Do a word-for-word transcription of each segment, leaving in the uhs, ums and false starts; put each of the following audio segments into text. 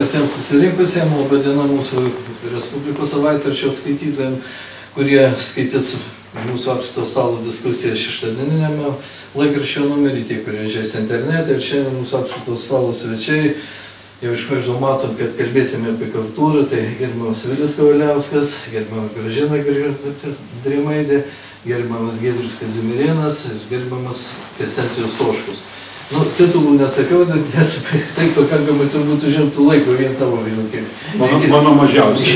Visiems susirinkusiems, laba diena mūsų Respublikos savaitraščio skaitytojams, kurie skaitys mūsų apskrito stalo diskusiją šeštadieniniame laikraščio numerį, tie, kurie žiūrės internete. Ir šiandien mūsų apskrito stalo svečiai, jau iš karto matom, kad kalbėsime apie kultūrą, tai gerbiamas Vilius Kavaliauskas, gerbiamas Gražina Drimaitė, gerbiamas Giedrius Kazimierėnas ir gerbiamas Ksencijus Toškus. Nu, titulų nesakiau, nes taip pakankamai turbūt užimtų laiko vien tavo vėliau kiek. Mano, mano mažiausiai.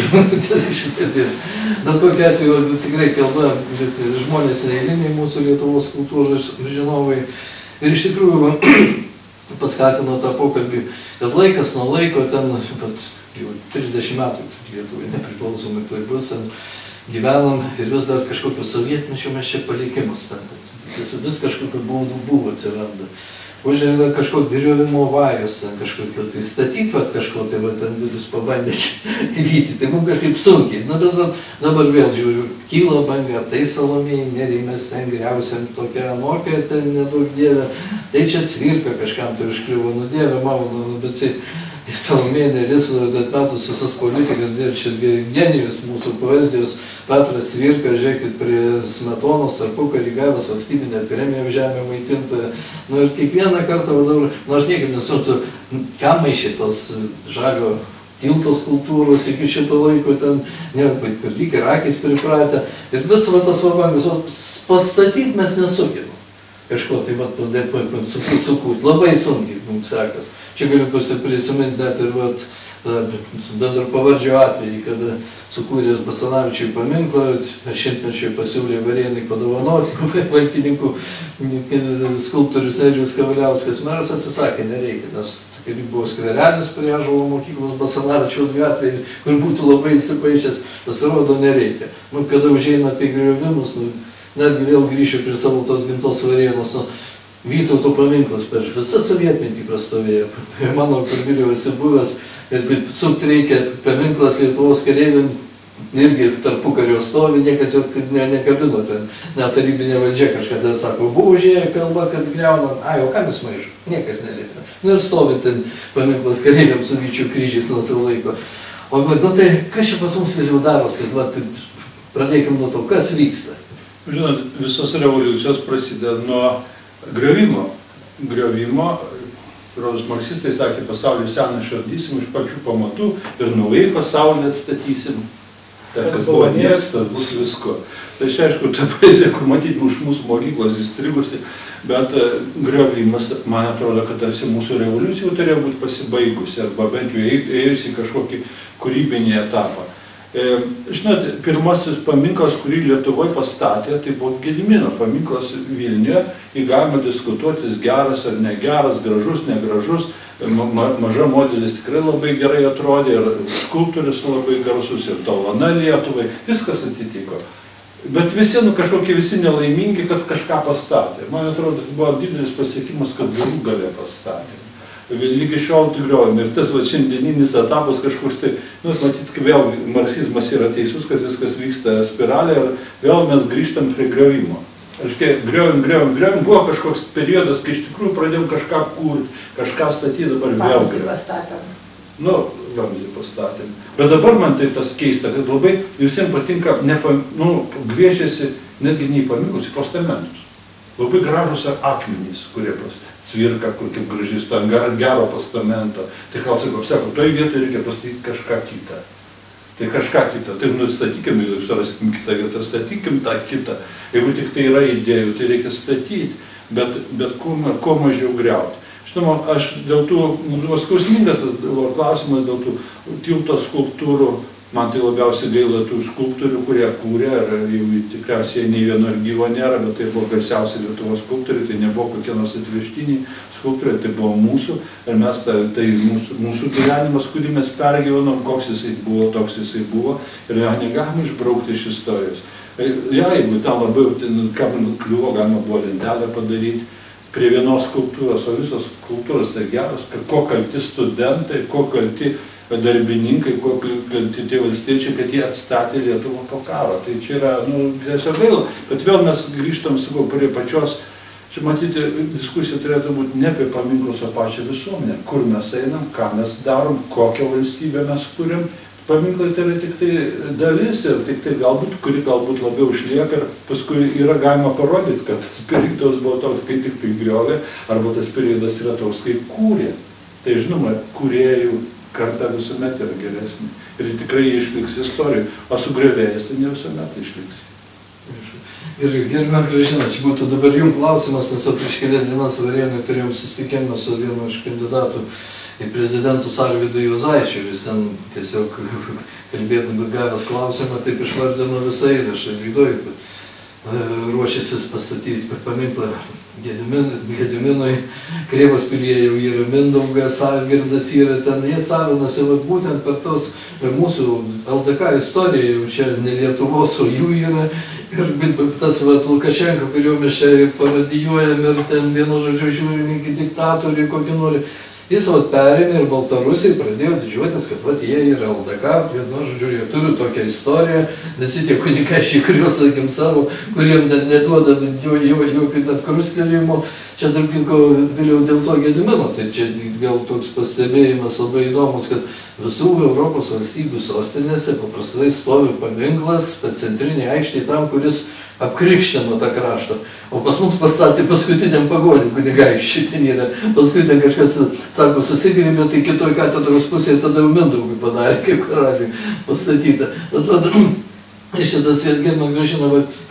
Bet kokia atveju tikrai kalba žmonės neeiliniai mūsų Lietuvos kultūros žinovai. Ir iš tikrųjų paskatino tą pokalbį, kad laikas nuo laiko ten, jau trisdešimt metų Lietuvai nepriklausomai tai bus, gyvenam ir vis dar kažkokio sovietmečio mes čia palikimus ten. Vis, vis kažkokio būdų buvo atsiranda. Užėmė kažkokio griovimo vajus, kažkokio tai statyti, va, kažko tai va, ten Vilius pabandė įvyti, tai mums kažkaip sunkiai. Na, bet va, dabar vėl žiūriu, kyla banga, tai Salomėjai Nėriai mes ten griausiam tokia anokia, ten nedaug dievė, tai čia Cvirka kažkam tai užkliuvo, nu dievė, mano, nu, bet tai Salomėja Nėris, bet metus visas politikas, dėl čia genijus mūsų poezijos, Petras Cvirka, žiūrėkit, prie Smetonos tarpukarį gavęs valstybinę premiją žemę maitintoją. Nu ir kiekvieną kartą, vadovau, nu aš niekaip nesutu, kam šitos žalio tiltos kultūros iki šito laiko ten, ne, kur lyg ir akis pripratę. Ir vis va tas vabangas, pastatyti mes nesugebam. Kažko tai vat sukūti, labai sunkiai mums sekas. Čia galiu prisiminti net ir vat, bendro pavardžio atvejį, kada sukūrė Basanavičiui paminklą, šimtmečiui pasiūlė Varėnai padovanoti valkininkų skulptorius Nerijus Kavaliauskas. Meras atsisakė, nereikia, nes kaip buvo skverelis prie Ąžuolo mokyklos Basanavičiaus gatvėje, kur būtų labai įsipaišęs, pasirodo nereikia. Nu, kada užeina apie griovimus, nu, netgi vėl grįšiu prie savo tos gimtos Varėnos, nu, Vytauto paminklas per visą sovietmetį prastovėjo. Ir mano, kur Viliau esi buvęs, ir sukti reikia paminklas Lietuvos kareiviam, irgi tarpukario stovi, niekas jo ne, nekabino ten, net tarybinė valdžia kažkada sako, buvo užėję kalba, kad griaunam, ai, o kam jis maišo, niekas neliepia. Nu ir stovi ten paminklas kareiviam su Vyčių kryžiais nuo to laiko. O nu, tai kas čia pas mus vėliau daros, kad va, pradėkim nuo to, kas vyksta? Žinot, visos revoliucijos prasideda nuo griovimo. Griovimo, rodos marksistai sakė, pasaulį seną išardysim iš pačių pamatų ir naujai pasaulį atstatysim. Tai kas buvo nieks, tas bus visko. Tai čia aišku, ta poezija, kur matyti už mūsų mokyklos įstrigusi, bet griovimas, man atrodo, kad tarsi mūsų revoliucijų turėjo būti pasibaigusi, arba bent jau ėjusi kažkokį kūrybinį etapą. Žinot, pirmasis paminklas, kurį Lietuvoje pastatė, tai buvo Gedimino paminklas Vilniuje. Jį galima diskutuotis geras ar negeras, gražus, negražus. Ma, maža modelis tikrai labai gerai atrodė ir skulptorius labai garsus ir dovana Lietuvai. Viskas atitiko. Bet visi, nu, kažkokie visi nelaimingi, kad kažką pastatė. Man atrodo, buvo didelis pasiekimas, kad galų gale pastatė. Lygi šiol griovime. Ir tas va, šiandieninis etapas kažkoks tai, nu, matyt, vėl marksizmas yra teisus, kad viskas vyksta spiralė ir vėl mes grįžtam prie griovimo. Aiškiai, griovim, griovim, griovim, buvo kažkoks periodas, kai iš tikrųjų pradėjom kažką kurti, kažką statyti, dabar vėl griovim. Vamzdį pastatėm. Nu, vamzdį pastatėm. Bet dabar man tai tas keista, kad labai visiems patinka, nepa, nu, gviešiasi netgi ne į paminklus, į postamentus. Labai gražus akmenys, kurie pas Cvirka, kur kaip gražys, to ant gero postamento. Tai gal sakau, sako, toj vietoje reikia pastatyti kažką kitą. Tai kažką kitą. Tai nustatykim, jeigu surasim kitą vietą, statykim tą kitą. Jeigu tik tai yra idėjų, tai reikia statyti, bet, bet kuo, kuo mažiau griauti. Žinoma, aš dėl tų, nu, skausmingas tas klausimas dėl tų tilto skulptūrų. Man tai labiausiai gaila tų skulptorių, kurie kūrė, ir jau tikriausiai nei vieno ir gyvo nėra, bet tai buvo garsiausi Lietuvos skulptoriai, tai nebuvo kokie nors atvežtiniai skulptoriai, tai buvo mūsų, ir mes ta, tai mūsų, mūsų gyvenimas, kurį mes pergyvenom, koks jisai buvo, toks jisai buvo, ir jo negalima išbraukti iš istorijos. Ja, jeigu ten labai, kam kliuvo, galima buvo lentelę padaryti prie vienos skulptūros, o visos skulptūros tai geros, kad ko kalti studentai, ko kalti darbininkai, ko kalti tie valstiečiai, kad jie atstatė Lietuvą po karo. Tai čia yra, nu, tiesiog gaila, bet vėl mes grįžtam, sakau, prie pačios Čia matyti, diskusija turėtų būti ne apie paminklus, o pačią visuomenę. Kur mes einam, ką mes darom, kokią valstybę mes kuriam. Paminklai tai yra tik tai dalis ir tik tai galbūt, kuri galbūt labiau išlieka ir paskui yra galima parodyti, kad tas periodas buvo toks, kai tik tai griovė, arba tas periodas yra toks, kai kūrė. Tai žinoma, kūrėjų karta visuomet yra geresnė ir tikrai išliks istorijų, o su griovėjais tai ne visuomet išliks. Ir gerbime Gražina, čia būtų dabar jums klausimas, nes prieš kelias dienas Varėnoje turėjom susitikimą su vienu iš kandidatų į prezidentus Arvydu Juozaičiu ir jis ten tiesiog kalbėdami gavęs klausimą, taip išvardino visą įrašą. Arvydoj ruošiasi pastatyti paminklą Gediminui, Krėvos pilyje jau yra Mindaugas, Algirdas yra ten, jie savinasi būtent per tos mūsų L D K istoriją, jau čia ne Lietuvos, o jų yra. Ir tas Lukašenka, kurio mes čia paradijuojam ir ten vienu žodžiu žiūrim iki diktatorių, kokį nori. Jis vat perėmė ir Baltarusiai pradėjo didžiuotis, kad vat jie yra L D K, vienu žodžiu, jie turi tokią istoriją, visi tie kunigaikščiai, kuriuos, sakim, savo, kuriem net neduoda jokio net krustelėjimo, čia tarp kitko vėliau dėl to Gedimino, tai čia gal toks pastebėjimas labai įdomus, kad visų Europos valstybių sostinėse paprastai stovi paminklas centrinėje aikštėje tam, kuris apkrikštino tą kraštą. O pas mums pastatė paskutiniam pagonį kunigaikščiui ten yra. Paskui ten kažkas, sako, susigrėbė, tai kitoj katedros pusėje tada jau Mindaugui padarė, kaip karaliui pastatyta. Iš šitas gerbima Gražina,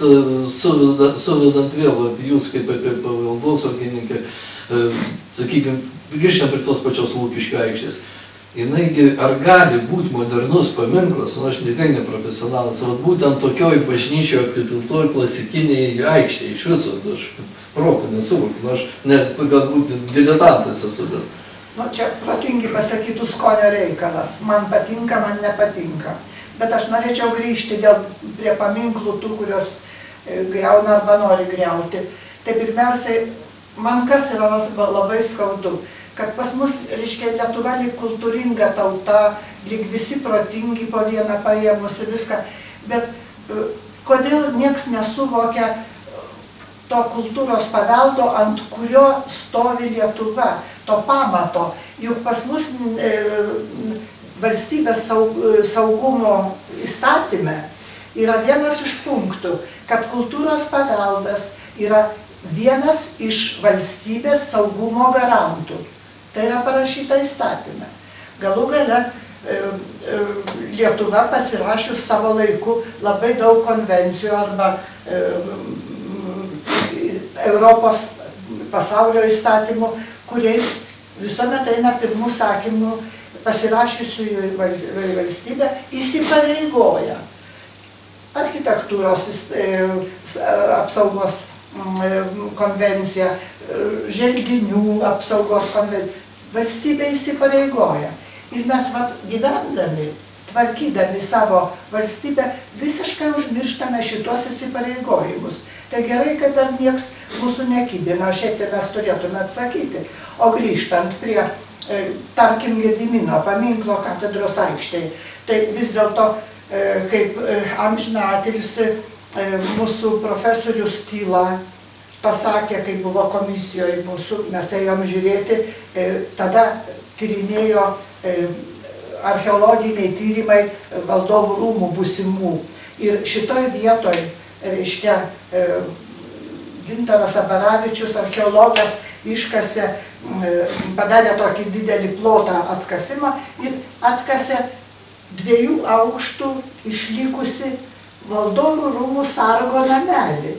suvedant vėl, jūs kaip apie paveldosaugininkę, sakykime, grįžtam prie tos pačios Lukiškių aikštės. Jinaigi, ar gali būti modernus paminklas, nu aš tikrai neprofesionalas, ar būtent tokioj bažnyčioje apipiltoj klasikiniai aikštėje iš viso, aš protų nesuvokiu, nu aš ne, galbūt diletantas esu. Nu, čia protingi pasakytų skonio reikalas, man patinka, man nepatinka. Bet aš norėčiau grįžti dėl, prie paminklų tų, kurios griauna arba nori griauti. Tai pirmiausiai, man kas yra labai skaudu, kad pas mus, reiškia, Lietuva lyg kultūringa tauta, lyg visi protingi po vieną paėmus ir viską, bet kodėl nieks nesuvokia to kultūros paveldo, ant kurio stovi Lietuva, to pamato. Juk pas mus e, valstybės saug, saugumo įstatyme yra vienas iš punktų, kad kultūros paveldas yra vienas iš valstybės saugumo garantų. Tai yra parašyta įstatymė. Galų gale e, e, Lietuva pasirašius savo laiku labai daug konvencijų arba e, Europos pasaulio įstatymų, kuriais visuomet eina pirmų sakymų pasirašiusių valstybę įsipareigoja architektūros e, apsaugos konvencija, želdinių apsaugos konvencija. Valstybė įsipareigoja. Ir mes vat, gyvendami, tvarkydami savo valstybę, visiškai užmirštame šitos įsipareigojimus. Tai gerai, kad dar nieks mūsų nekibina, šiaip tai mes turėtume atsakyti. O grįžtant prie, e, tarkim, Gedimino paminklo katedros aikštėje, tai vis dėlto, e, kaip e, amžiną atilsį, mūsų profesorius Tyla pasakė, kai buvo komisijoje mūsų, mes ėjom žiūrėti, tada tyrinėjo archeologiniai tyrimai valdovų rūmų būsimų. Ir šitoj vietoj, reiškia, Gintaras Abaravičius, archeologas, iškasė, padarė tokį didelį plotą atkasimą ir atkasė dviejų aukštų išlikusi valdovų rūmų sargo namelį.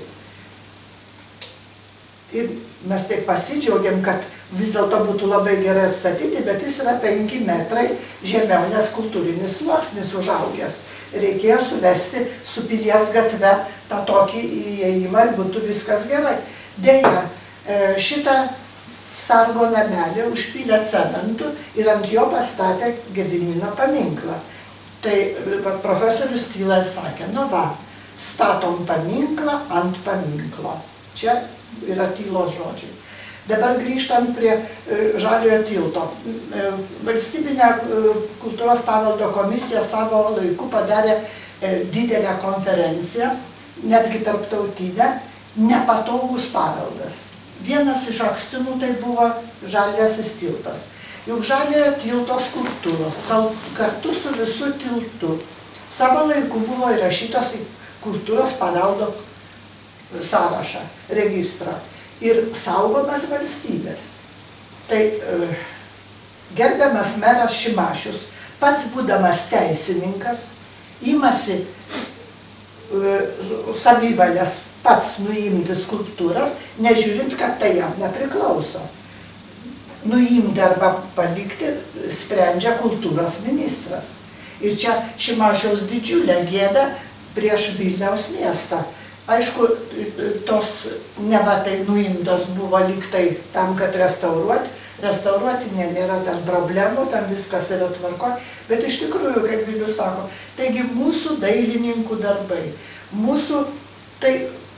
Ir mes taip pasidžiaugiam, kad vis dėlto būtų labai gerai atstatyti, bet jis yra penki metrai žemiau, nes kultūrinis sluoksnis užaugęs. Reikėjo suvesti su Pilies gatve tą tokį įėjimą ir būtų viskas gerai. Deja, šitą sargo namelį užpylė cementu ir ant jo pastatė Gedimino paminklą. Tai va, profesorius Tyla ir sakė, nu va, statom paminklą ant paminklo. Čia yra Tylos žodžiai. Dabar grįžtant prie Žaliojo tilto. Valstybinė kultūros paveldo komisija savo laiku padarė didelę konferenciją, netgi tarptautinę, nepatogus paveldas. vienas iš akstinų tai buvo Žaliasis tiltas. Juk Žaliojo tilto skulptūros kartu su visu tiltu savo laiku buvo įrašytos į kultūros paveldo sąrašą, registrą ir saugomas valstybės. Tai e, gerbiamas meras Šimašius, pats būdamas teisininkas, imasi e, savivalės pats nuimti skulptūras, nežiūrint, kad tai jam nepriklauso. Nuimti arba palikti sprendžia kultūros ministras. Ir čia Šimašiaus didžiulė gėda prieš Vilniaus miestą. Aišku, tos neva tai nuimtos buvo liktai tam, kad restauruoti. Restauruoti ne, nėra ten problemų, ten viskas yra tvarko. Bet iš tikrųjų, kaip Vilius sako, taigi mūsų dailininkų darbai, mūsų, tai,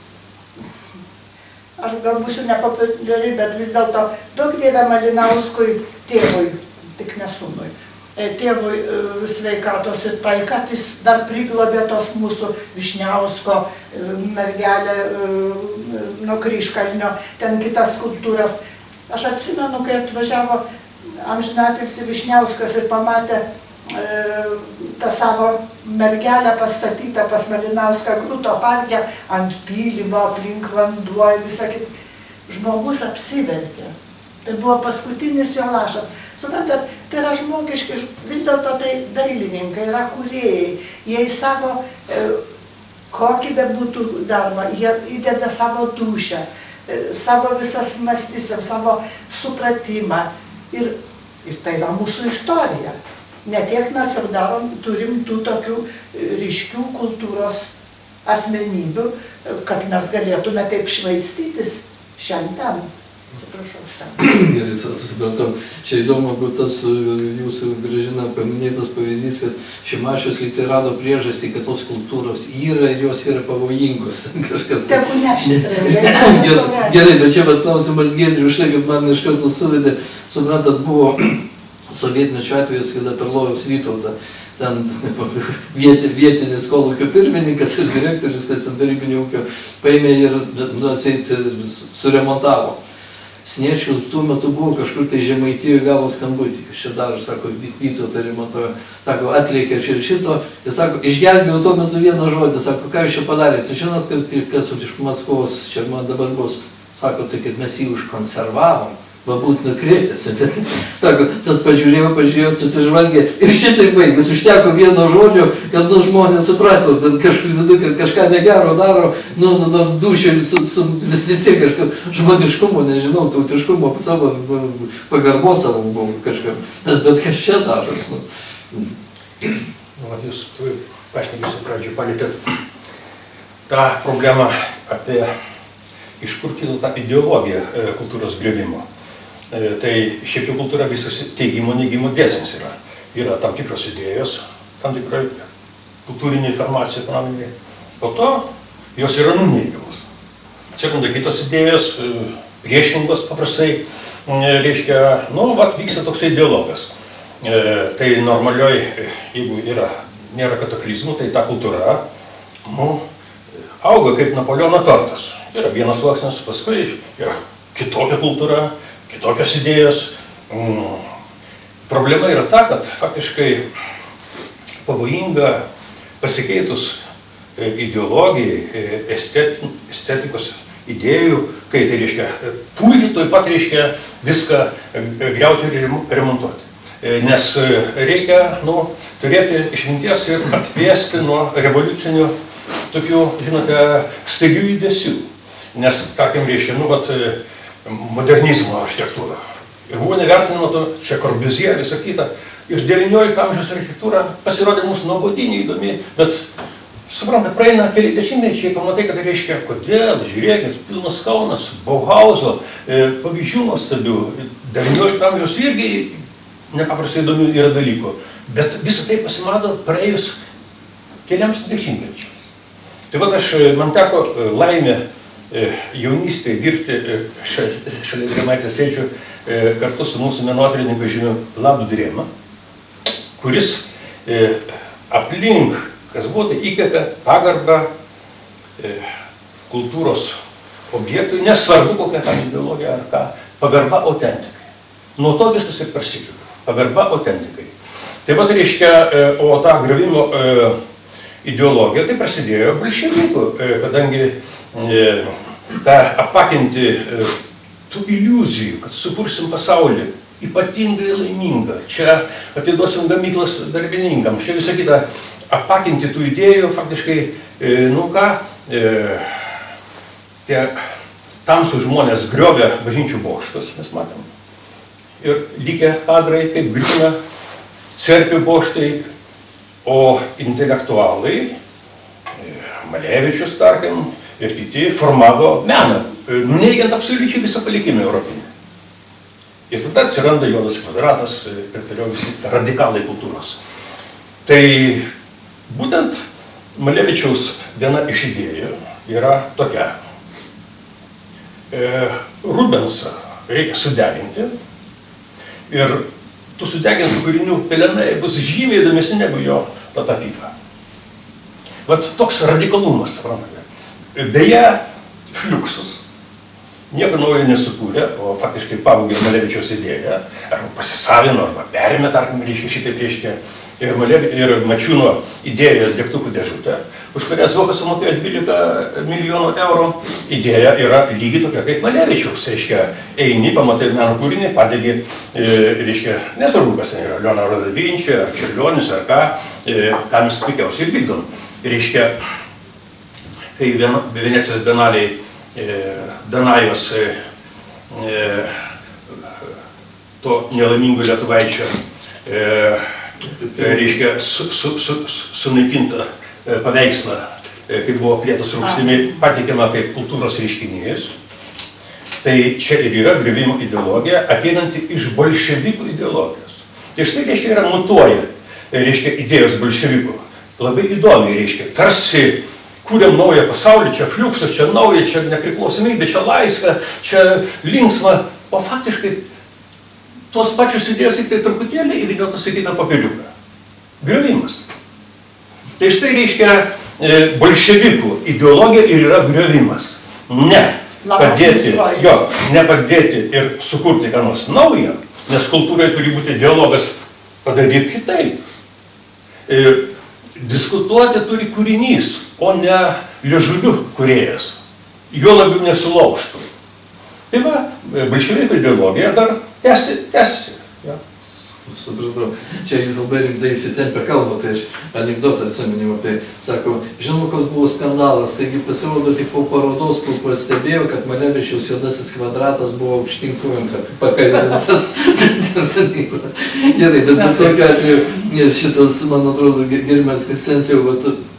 aš gal būsiu nepopuliari, bet vis dėlto daug dievė Malinauskui tėvui, tik ne sūnui, tėvui sveikatos ir tai, kad jis dar priglobė tos mūsų Višniausko mergelę nuo Kryžkalnio, ten kitas skulptūras. Aš atsimenu, kai atvažiavo amžinatilsį Višniauskas ir pamatė e, tą savo mergelę pastatytą pas Malinauską Grūto parke ant pylimo, aplink vanduo ir visą kitą. Žmogus apsiverkė. Tai buvo paskutinis jo lašas. Suprantat, tai yra žmogiški, vis dėlto tai dailininkai, yra kūrėjai. Jie į savo, e, kokį bebūtų darbą, jie įdeda savo dūšią, e, savo visas mąstysem, savo supratimą. Ir, ir tai yra mūsų istorija. Ne tiek mes jau darom, turim tų tokių ryškių kultūros asmenybių, kad mes galėtume taip švaistytis šiandien. Atsiprašau, šiandien. Gerai, susipratau. Čia įdomu, kad tas jūsų Gražina paminėtas pavyzdys, kad Šimašius lyg tai rado priežastį, kad tos kultūros yra ir jos yra pavojingos. Kažkas... Tegu neštis. Gerai, bet čia pat klausimas Giedriui už tai, kad man iš karto suvedė, suprantat, buvo sovietmečio atvejus, kada Perlojaus Vytautą, ten vietinis kolūkio pirmininkas ir direktorius, kas ten tarybinio ūkio, paėmė ir nu, atseit suremontavo. Sniečkus tuo metu buvo kažkur tai Žemaitijoje gavo skambutį, kas čia daro, sako, Vytautą remontuoja, sako, atliekė ir šito, jis sako, išgelbėjau tuo metu vieną žodį, sako, ką jūs čia padarėte, žinot, kad kas iš Maskvos čia man dabar bus, sako, tai kad mes jį užkonservavom. Va būt nukreitėsi, bet, sako, tas pažiūrėjau, pažiūrėjau, susižvalgė ir šitai baigis, užteko vieno žodžio, kad nu žmonės suprato, bet kažkur vidu, kad kažką negero daro, nu, nu, nu dušiai su, su visi kažką žmoniškumo, nežinau, tautiškumo savo, pagarbo savo buvo kažkam, bet kas čia daros, nu. Nu, jūs pašnekėsiu pradžių palėtėt tą problemą apie iš kur kilo ta ideologija kultūros griovimo. Tai šiaip jau kultūra visas teigimo, neigimo dėsnis yra. Yra tam tikros idėjos, tam tikrai kultūrinė informacija ekonominė. Po to jos yra nuneigiamos. Atsiranda kitos idėjos, priešingos paprastai, reiškia, nu, vat, vyksta toksai dialogas. Tai normalioj, jeigu yra, nėra kataklizmų, tai ta kultūra, nu, auga kaip Napoleono tortas. Yra vienas sluoksnis, paskui yra kitokia kultūra, kitokios idėjos. Mm. Problema yra ta, kad faktiškai pavojinga pasikeitus ideologijai, estetikos idėjų, kai tai reiškia pulti, tuoj pat reiškia viską griauti ir remontuoti. Nes reikia, nu, turėti išminties ir atvėsti nuo revoliucinių tokių, žinote, staigių judesių. Nes, tarkim, reiškia, nu, vat, modernizmo architektūra. Ir buvo nevertinama to, čia Corbusier, visą kitą. Ir devyniolikto amžiaus architektūra pasirodė mums nuobodinė, įdomi, bet, supranta, praeina keli dešimtmečiai, pamatai, kad tai reiškia, kodėl, žiūrėkit, pilnas Kaunas, Bauhauso, pavyzdžių nuostabių, devyniolikto amžiaus irgi nepaprastai įdomių yra dalykų. Bet visą tai pasimato praėjus keliams dešimtmečiams. Tai vat aš, man teko laimė jaunystėje dirbti šalia Drėmaitės sėdžiu kartu su mūsų menotyrininku žymiu Vladu Drėma, kuris aplink, kas buvo, tai įkvėpė pagarbą kultūros objektui, nesvarbu kokia ta ideologija ar ką, pagarba autentikai. Nuo to viskas ir prasideda. Pagarba autentikai. Tai vat reiškia, o ta griovimo ideologija tai prasidėjo bolševikų, kadangi ta apakinti tų iliuzijų, kad sukursim pasaulį ypatingai laimingą, čia atiduosim gamyklas darbininkam, čia visą kitą apakinti tų idėjų, faktiškai, nu ką, tie tamsų žmonės griovė bažnyčių bokštus, mes matom. Ir likę kadrai, kaip griūna cerkvių bokštai, o intelektualai, Malevičius, tarkim, ir kiti formavo meną, nuneigiant absoliučiai visą palikimą europinį. Ir tada atsiranda juodas kvadratas ir taip toliau visi radikalai kultūros. Tai būtent Malevičiaus viena iš idėjų yra tokia. Rubensą reikia sudeginti ir tų sudegintų kūrinių pelenai bus žymiai įdomesni negu jo ta tapyba. Vat toks radikalumas, suprantate. Beje, Fliuksus nieko naujo nesukūrė, o faktiškai pavogė Malevičiaus idėją, arba pasisavino, arba perėmė, tarkim, reiškia šitaip reiškia, ir, Malevi, ir Mačiūno idėją degtukų dėžutę, už kurią Zuokas sumokėjo dvylika milijonų eurų. Idėja yra lygiai tokia kaip Malevičiaus, reiškia, eini, pamatai meno kūrinį, padegi, reiškia, nesvarbu, kas ten yra, Leonardo da Vinci, ar Čiurlionis, ar ką, ką mes puikiausiai ir vykdom. Reiškia, kai Venecijos bienalėj Danajos to nelaimingų lietuvaičio reiškia sunaikintą paveikslą, kaip buvo Plėtos rūgštimi, patikima kaip kultūros reiškinys. Tai čia ir yra griovimo ideologija, ateinanti iš bolševikų ideologijos. Tai štai, reiškia, yra mutuoja, reiškia, idėjos bolševikų. Labai įdomiai, reiškia, tarsi kūrėm naują pasaulį, čia Fliuksas, čia nauja, čia nepriklausomybė, čia laisvė, čia linksma, o faktiškai tos pačios idėjos tik tai truputėlį įvykdėtos į kitą papiriuką. Griovimas. Tai štai reiškia bolševikų ideologija ir yra griovimas. Ne padėti, jo, ne padėti ir sukurti ką nors naują, nes kultūrai turi būti dialogas, padaryk kitaip. Diskutuoti turi kūrinys, o ne liežuviu kūrėjas. Jo labiau nesulaužtų. Tai va, bolševikų ideologija dar tęsi, tęsi. Ja. Supratau. Čia jūs labai rimtai įsitempę kalbą, tai aš anekdotą atsiminiau apie, sako, žinau, koks buvo skandalas, taigi pasirodo tik po parodos, kur pastebėjau, kad Malevičiaus juodasis kvadratas buvo aukštinkojom pakabintas. Gerai, bet bet kokiu atveju šitas, man atrodo, gerbiamas Kristencijau,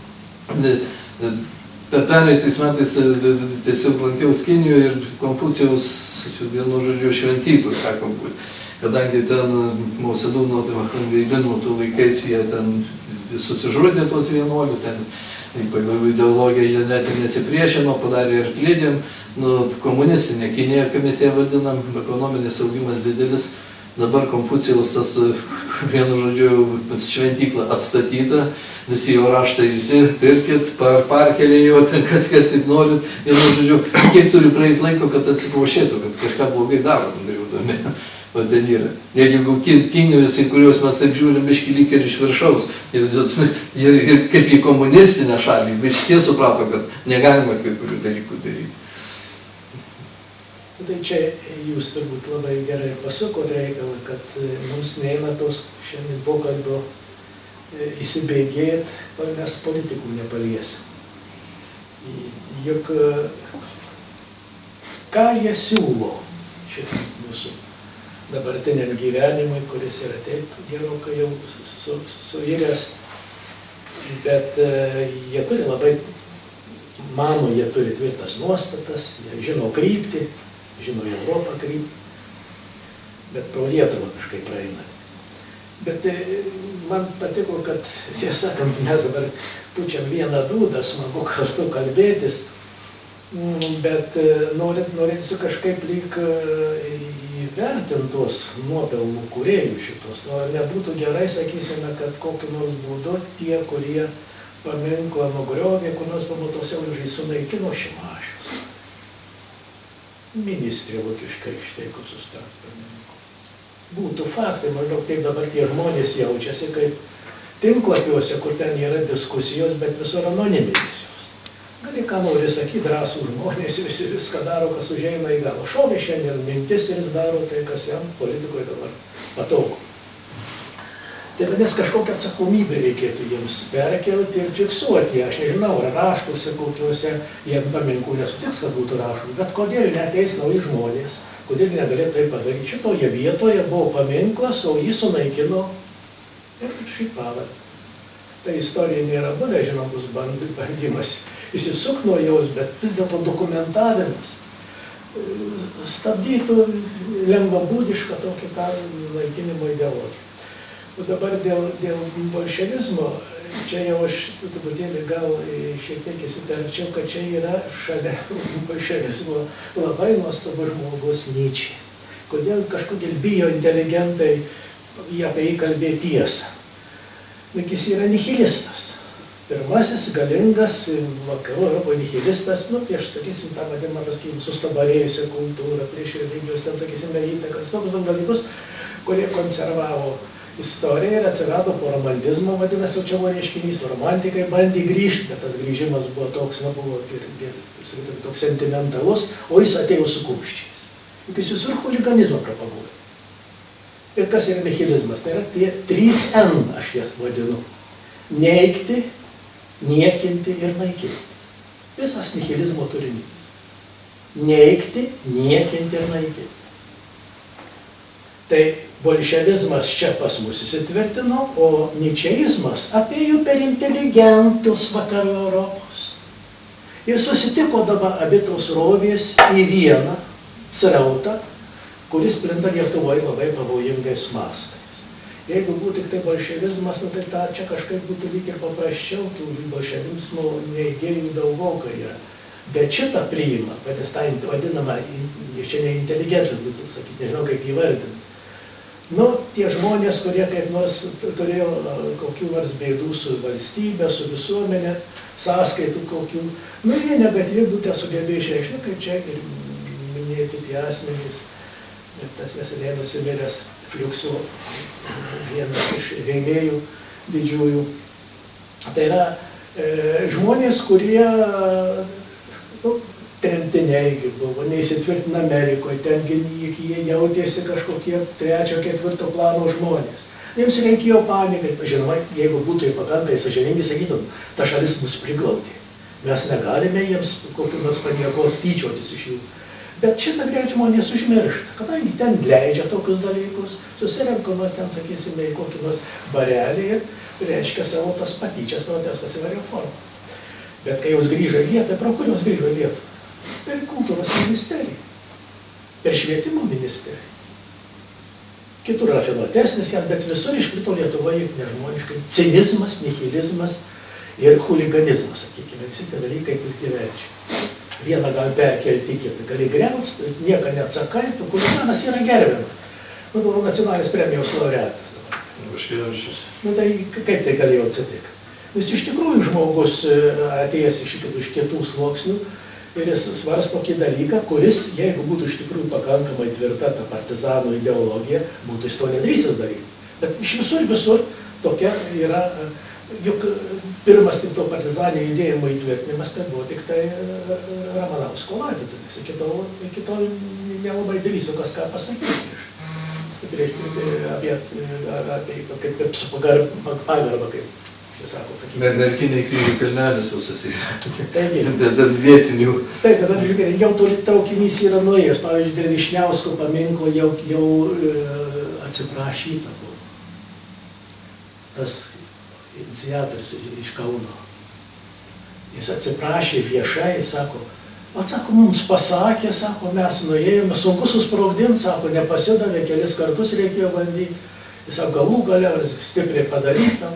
pereitais metais tiesiog lankiaus Kinijoje ir Konfucijaus, vienu žodžiu, šventyklų, sako, kadangi ten Mausedūno Veilinų laikais jie ten susižudė tuos vienuolius, ten pagal ideologiją jie net nesipriešino, padarė ir klydėm, nu, komunistinė Kinija, kaip mes ją vadinam, ekonominis augimas didelis. Dabar Konfucijaus tas, vienu žodžiu, šventyklą atstatyta, visi jo raštai, pirkit, par, parkelėjo, ten kas kas ir norit, vienu žodžiu, kiek turi praeiti laiko, kad atsiprašėtų, kad kažką blogai daro, griūdami. O ten yra. Jeigu Kinijos, į kuriuos mes taip žiūrim, biškį lyg ir iš viršaus, ir, ir, ir kaip į komunistinę šalį, biškį suprato, kad negalima kai kurių dalykų daryti. Tai čia jūs turbūt labai gerai pasukot reikalą, kad mums neina tos šiandien pokalbio įsibėgėti, kol mes politikų nepaliesim. Juk ką jie siūlo šitą mūsų dabartiniam gyvenimui, kuris yra taip gerokai jau suiręs, bet jie turi labai, mano, jie turi tvirtas nuostatas, jie žino kryptį, žino Europą kryptį, bet pro Lietuvą kažkaip praeina. Bet man patiko, kad, tiesą sakant, mes dabar pučiam vieną dūdą, smagu kartu kalbėtis, bet norint, norėsiu kažkaip lyg įvertinti tuos nuopelnų kūrėjų šitos. O nebūtų gerai, sakysime, kad kokiu nors būdu tie, kurie paminklą nugriovė, kur nors pamatose užai sunaikino Šimašius. ministrė vokiškai išteikusius tarp paminklų. Būtų faktai, maždaug taip dabar tie žmonės jaučiasi, kaip tinklapiuose, kur ten yra diskusijos, bet visur anoniminis jos. Gali ką nori sakyti, drąsų žmonės, visi viską daro, kas užeina į galą. Šovė šiandien mintis ir jis daro tai, kas jam politikoje dabar patogu. Tai vadinasi, kažkokią atsakomybę reikėtų jiems perkelti ir fiksuoti. Aš nežinau, ar raštuose kokiuose jie paminklų nesutiks, kad būtų rašomi, bet kodėl neateis nauji žmonės, kodėl negalėtų tai padaryti. Šitoje vietoje buvo paminklas, o jį sunaikino ir šį pavardę. Tai istorija nėra buvę, žinoma, bus bandymas įsisuk nuo jos, bet vis dėlto dokumentavimas stabdytų lengvabūdišką tokį tą naikinimo ideologiją. O dabar dėl, dėl bolševizmo, čia jau aš truputėlį gal šiek tiek įsitarčiau, kad čia yra šalia bolševizmo labai nuostabus žmogus Nyčė. Kodėl kažkodėl bijo inteligentai apie jį kalbėti tiesą? Juk jis yra nihilistas. Pirmasis galingas vakarų Europoje nihilistas, nu, prieš, sakysim, tą vadimą, pasakysim, sustabarėjusią kultūrą, prieš religijos, ten, sakysime, įtakas, tokius daug dalykus, kurie konservavo istoriją ir atsirado po romantizmo, vadinasi, jau čia buvo reiškinys, romantikai bandė grįžti, bet tas grįžimas buvo toks, na, buvo ir, ir, ir, toks sentimentalus, o jis atėjo su kumščiais. Juk jis visur chuliganizmą propaguoja. Ir kas yra nihilizmas? Tai yra tie trys N, aš jas vadinu. Neigti, niekinti ir naikinti. Visas nihilizmo turinys. Neigti, niekinti ir naikinti. Tai bolševizmas čia pas mus įsitvirtino, o ničeizmas apėjo per inteligentus vakarų Europos. Ir susitiko dabar abi tos rovės į vieną srautą, kuris plinta Lietuvoje labai pavojingais mastais. Jeigu būtų tik tai bolševizmas, nu, tai ta, čia kažkaip būtų lyg ir paprasčiau, tų bolševizmo neigėjų daugokai yra. Bet šitą priima, vadinasi, tą vadinamą, čia ne inteligenčią, būtų sakyti, nežinau kaip įvardinti. Nu, tie žmonės, kurie kaip nors turėjo kokių nors bėdų su valstybė, su visuomenė, sąskaitų kokių, nu, jie negatyviai būtent sugebėjo išreikšti, nu, kaip čia ir minėti tie asmenys, tas neseniai nusimiręs Fliukso, vienas iš rėmėjų didžiųjų. Tai yra e, žmonės, kurie, nu, tremtiniai buvo, neįsitvirtina Amerikoje, tengi jie jautėsi kažkokie trečio, ketvirto plano žmonės. Jiems reikėjo panikai, žinoma, jeigu būtų į pakankai sąžiningai, sakytum, ta šalis mus priglaudė. Mes negalime jiems kokių nors paniekos tyčiotis iš jų. Bet šitą greit žmonės užmiršta, kadangi ten leidžia tokius dalykus, susirenka nors ten, sakysime, į kokį nors barelį ir reiškia savo tas patyčias protestas įvairią formą. Bet kai jūs grįžo į vietą, pro kur jūs grįžo į vietą? Per kultūros ministeriją, per švietimo ministeriją. Kitur rafinuotesnis, bet visur išplito Lietuvoje nežmoniškai cinizmas, nihilizmas ir chuliganizmas, sakykime, visi tie dalykai kultiverčiai. Vieną gali perkelti kitą, gali griaut, nieką neatsakai, tu chuliganas yra gerbiamas. Nu, buvo nacionalinės premijos laureatas dabar. Vaškevičius. Nu, tai kaip tai galėjo atsitikti? Vis iš tikrųjų žmogus atėjęs iš, iš kitų sluoksnių ir jis svarsto tokį dalyką, kuris, jeigu būtų iš tikrųjų pakankamai tvirta ta partizanų ideologija, būtų jis to nedrįsęs daryti. Bet iš visur visur tokia yra, juk pirmas tik to partizanio judėjimo įtvirtinimas, tai buvo tik tai Ramanausko laidotuvės. Iki tol, iki tol nelabai drįso kas ką pasakyti. Apie, apie, kaip, kaip su pagarba, kaip. Merkiniai kryžių kalnelis visas Taigi. Dėl vietinių. Taip, bet žiūrėk, jau toli traukinys yra nuėjęs. Pavyzdžiui, dėl Vyšniausko paminklo jau, jau e, atsiprašyta buvo. Tas iniciatorius iš Kauno. Jis atsiprašė viešai, sako, atsako, mums pasakė, sako, mes nuėjome, sunku susprogdinti, sako, nepasidavė, kelis kartus reikėjo bandyti. Jis sako, galų galia, stipriai padaryti.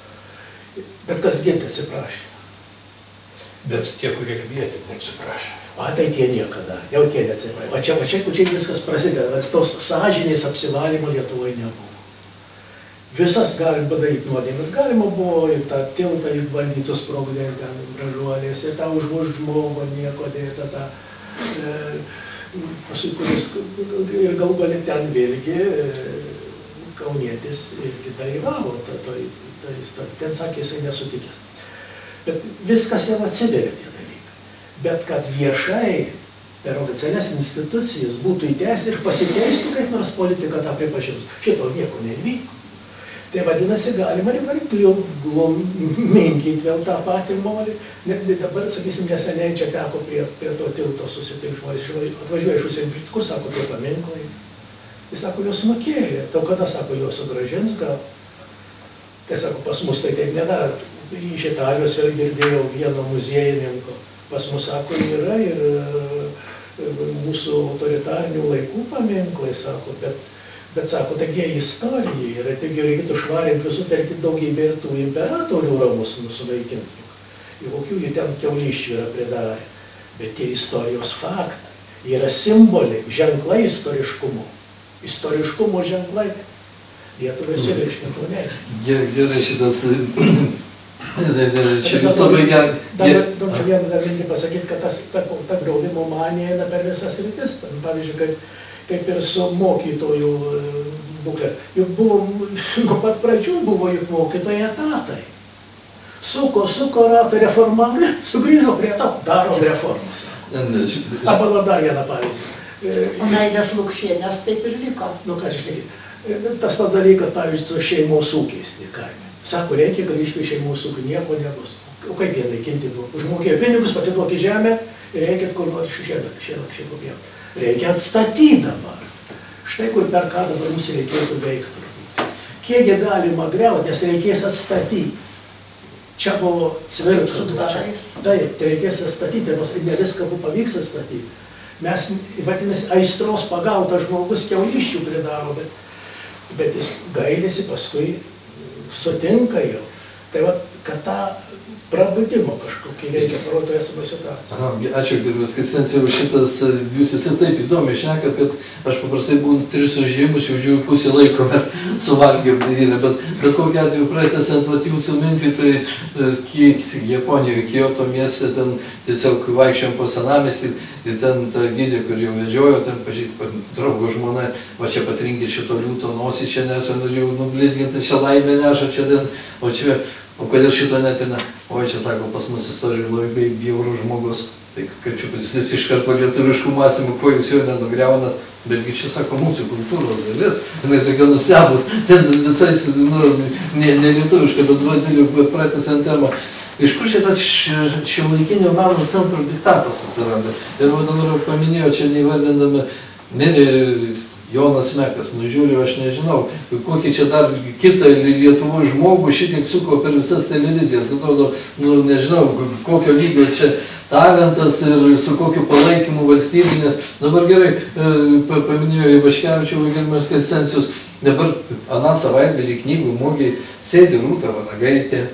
Bet kas girdė atsiprašė? Bet tie, kurie kvietė, neatsiprašė. A, tai tie niekada, jau tie neatsiprašė. O čia, čia, čia viskas prasideda, tos sąžinės apsivalymo Lietuvoje nebuvo. Visas galim padaryti nuodėmes, galima buvo ir tą tiltą bandyti susprogdinti ten Bražuolės, ir tą užmušt žmogų nieko dėta, tą, e, paskui kuris ir galų galia ten vėlgi kaunietis irgi dalyvavo, ta, ta, ta, ta, ten sakė, jisai nesutikęs. Bet viskas jau atsiveria tie dalykai. Bet kad viešai per oficialias institucijas būtų įteisinti ir pasikeistų kaip nors politika tą pripažinus, šito nieko nevyko. Tai vadinasi, galima ir minkinti vėl tą patį molį. Dabar, sakysim, neseniai čia teko prie, prie to tilto susitikti žmonės, atvažiuoja iš užsienio, kur sako tie paminklai. Jis sako, jos nukėlė, tau kada sako, jos sugrąžins gal. Tai sako, pas mus tai taip nedara. Iš Italijos vėl girdėjau vieno muziejininko. Pas mus, sako, yra ir mūsų autoritarinių laikų paminklai, sako, bet Bet sako, taigi istorija yra, taigi reikėtų švarinti visus, tai reikėtų daugybė ir tų imperatorių ramus sunaikinti. Ir kokių jie ten kiaulyščių yra pridarę. Bet tie istorijos faktai yra simboliai, ženklai istoriškumo. Istoriškumo ženklai. Lietuvai suvirškintų ne. Gerai šitas... Čia jūs labai gerai... Dar čia vieną dar mintį pasakyti, kad tas, ta, ta griovimo manija eina per visas rytis. Pavyzdžiui, kaip kaip ir su mokytojų būklė. Juk buvo, nuo pat pradžių buvo juk mokytojai etatai. Suko, suko ratą reformavę, sugrįžo prie to, darom reformas. Arba dar vieną pavyzdį. O Meilės Lukšienės taip ir liko. Nu, ką čia šnekėti. Tas pats dalykas, pavyzdžiui, su šeimos ūkiais, kaime. Sako, reikia grįžti į šeimos ūkį, nieko nebus. O kaip jie naikinti buvo? Užmokėjo pinigus, patiduok į žemę ir reikia atkurnuoti šieną, šieną, šieną pjauti. Reikia atstatyti dabar. Štai kur per ką dabar mums reikėtų veikti. Kiekgi galima griauti, nes reikės atstatyti. Čia buvo cvirkų. Taip, tai reikės atstatyti, ne viską pavyks atstatyti. Mes, vadinasi, aistros pagautas žmogus kiaulyščių pridaro, bet, bet jis gailisi, paskui sutinka jau. Tai va, kad tą prabudimo kažkokį reikia parodo esamą situaciją. Ačiū, gerbiamas Kristencijau, šitas, jūs visi taip įdomiai šnekat, kad aš paprastai būnu tris užėjimus, jau žiūrėjau pusę laiko mes suvalgėm, bet, bet kokiu atveju pratęsiant vat jūsų mintį, tai Japonijoje, Kyoto mieste, ten tiesiog vaikščiojom po senamiestį ir ten ta gidė, kur jau vedžiojo, ten pažiūrėk, draugo žmona, va čia patrinkit šito liūto nosį, čia neša, jau nublizginti, čia laimė neša, čia ten, o čia... O kodėl šito netina? O čia sako, pas mus istorija labai bjaurų žmogus. Tai kaip čia pasisės iš karto lietuviškų mąstymų, ko jūs jo nenugriaunat, betgi čia sako mūsų kultūros dalis. Jinai tokia nusebus, ten visai, nu, ne, ne lietuviška, bet vadėliu pratęsiant temą. Iš kur šitas šiuolaikinio meno centro diktatas atsiranda? Ir va dabar paminėjo čia neįvardindami, mirė Jonas Mekas, nužiūriu, aš nežinau, kokį čia dar kitą Lietuvos žmogų šitiek suko per visas televizijas. Atrodo, nu, nežinau, kokio lygio čia talentas ir su kokiu palaikymu valstybinės. Dabar gerai, paminėjo Ivaškevičių, gerbiamas Kristencijus, dabar aną savaitgalį knygų mugėj sėdi Rūta Vanagaitė.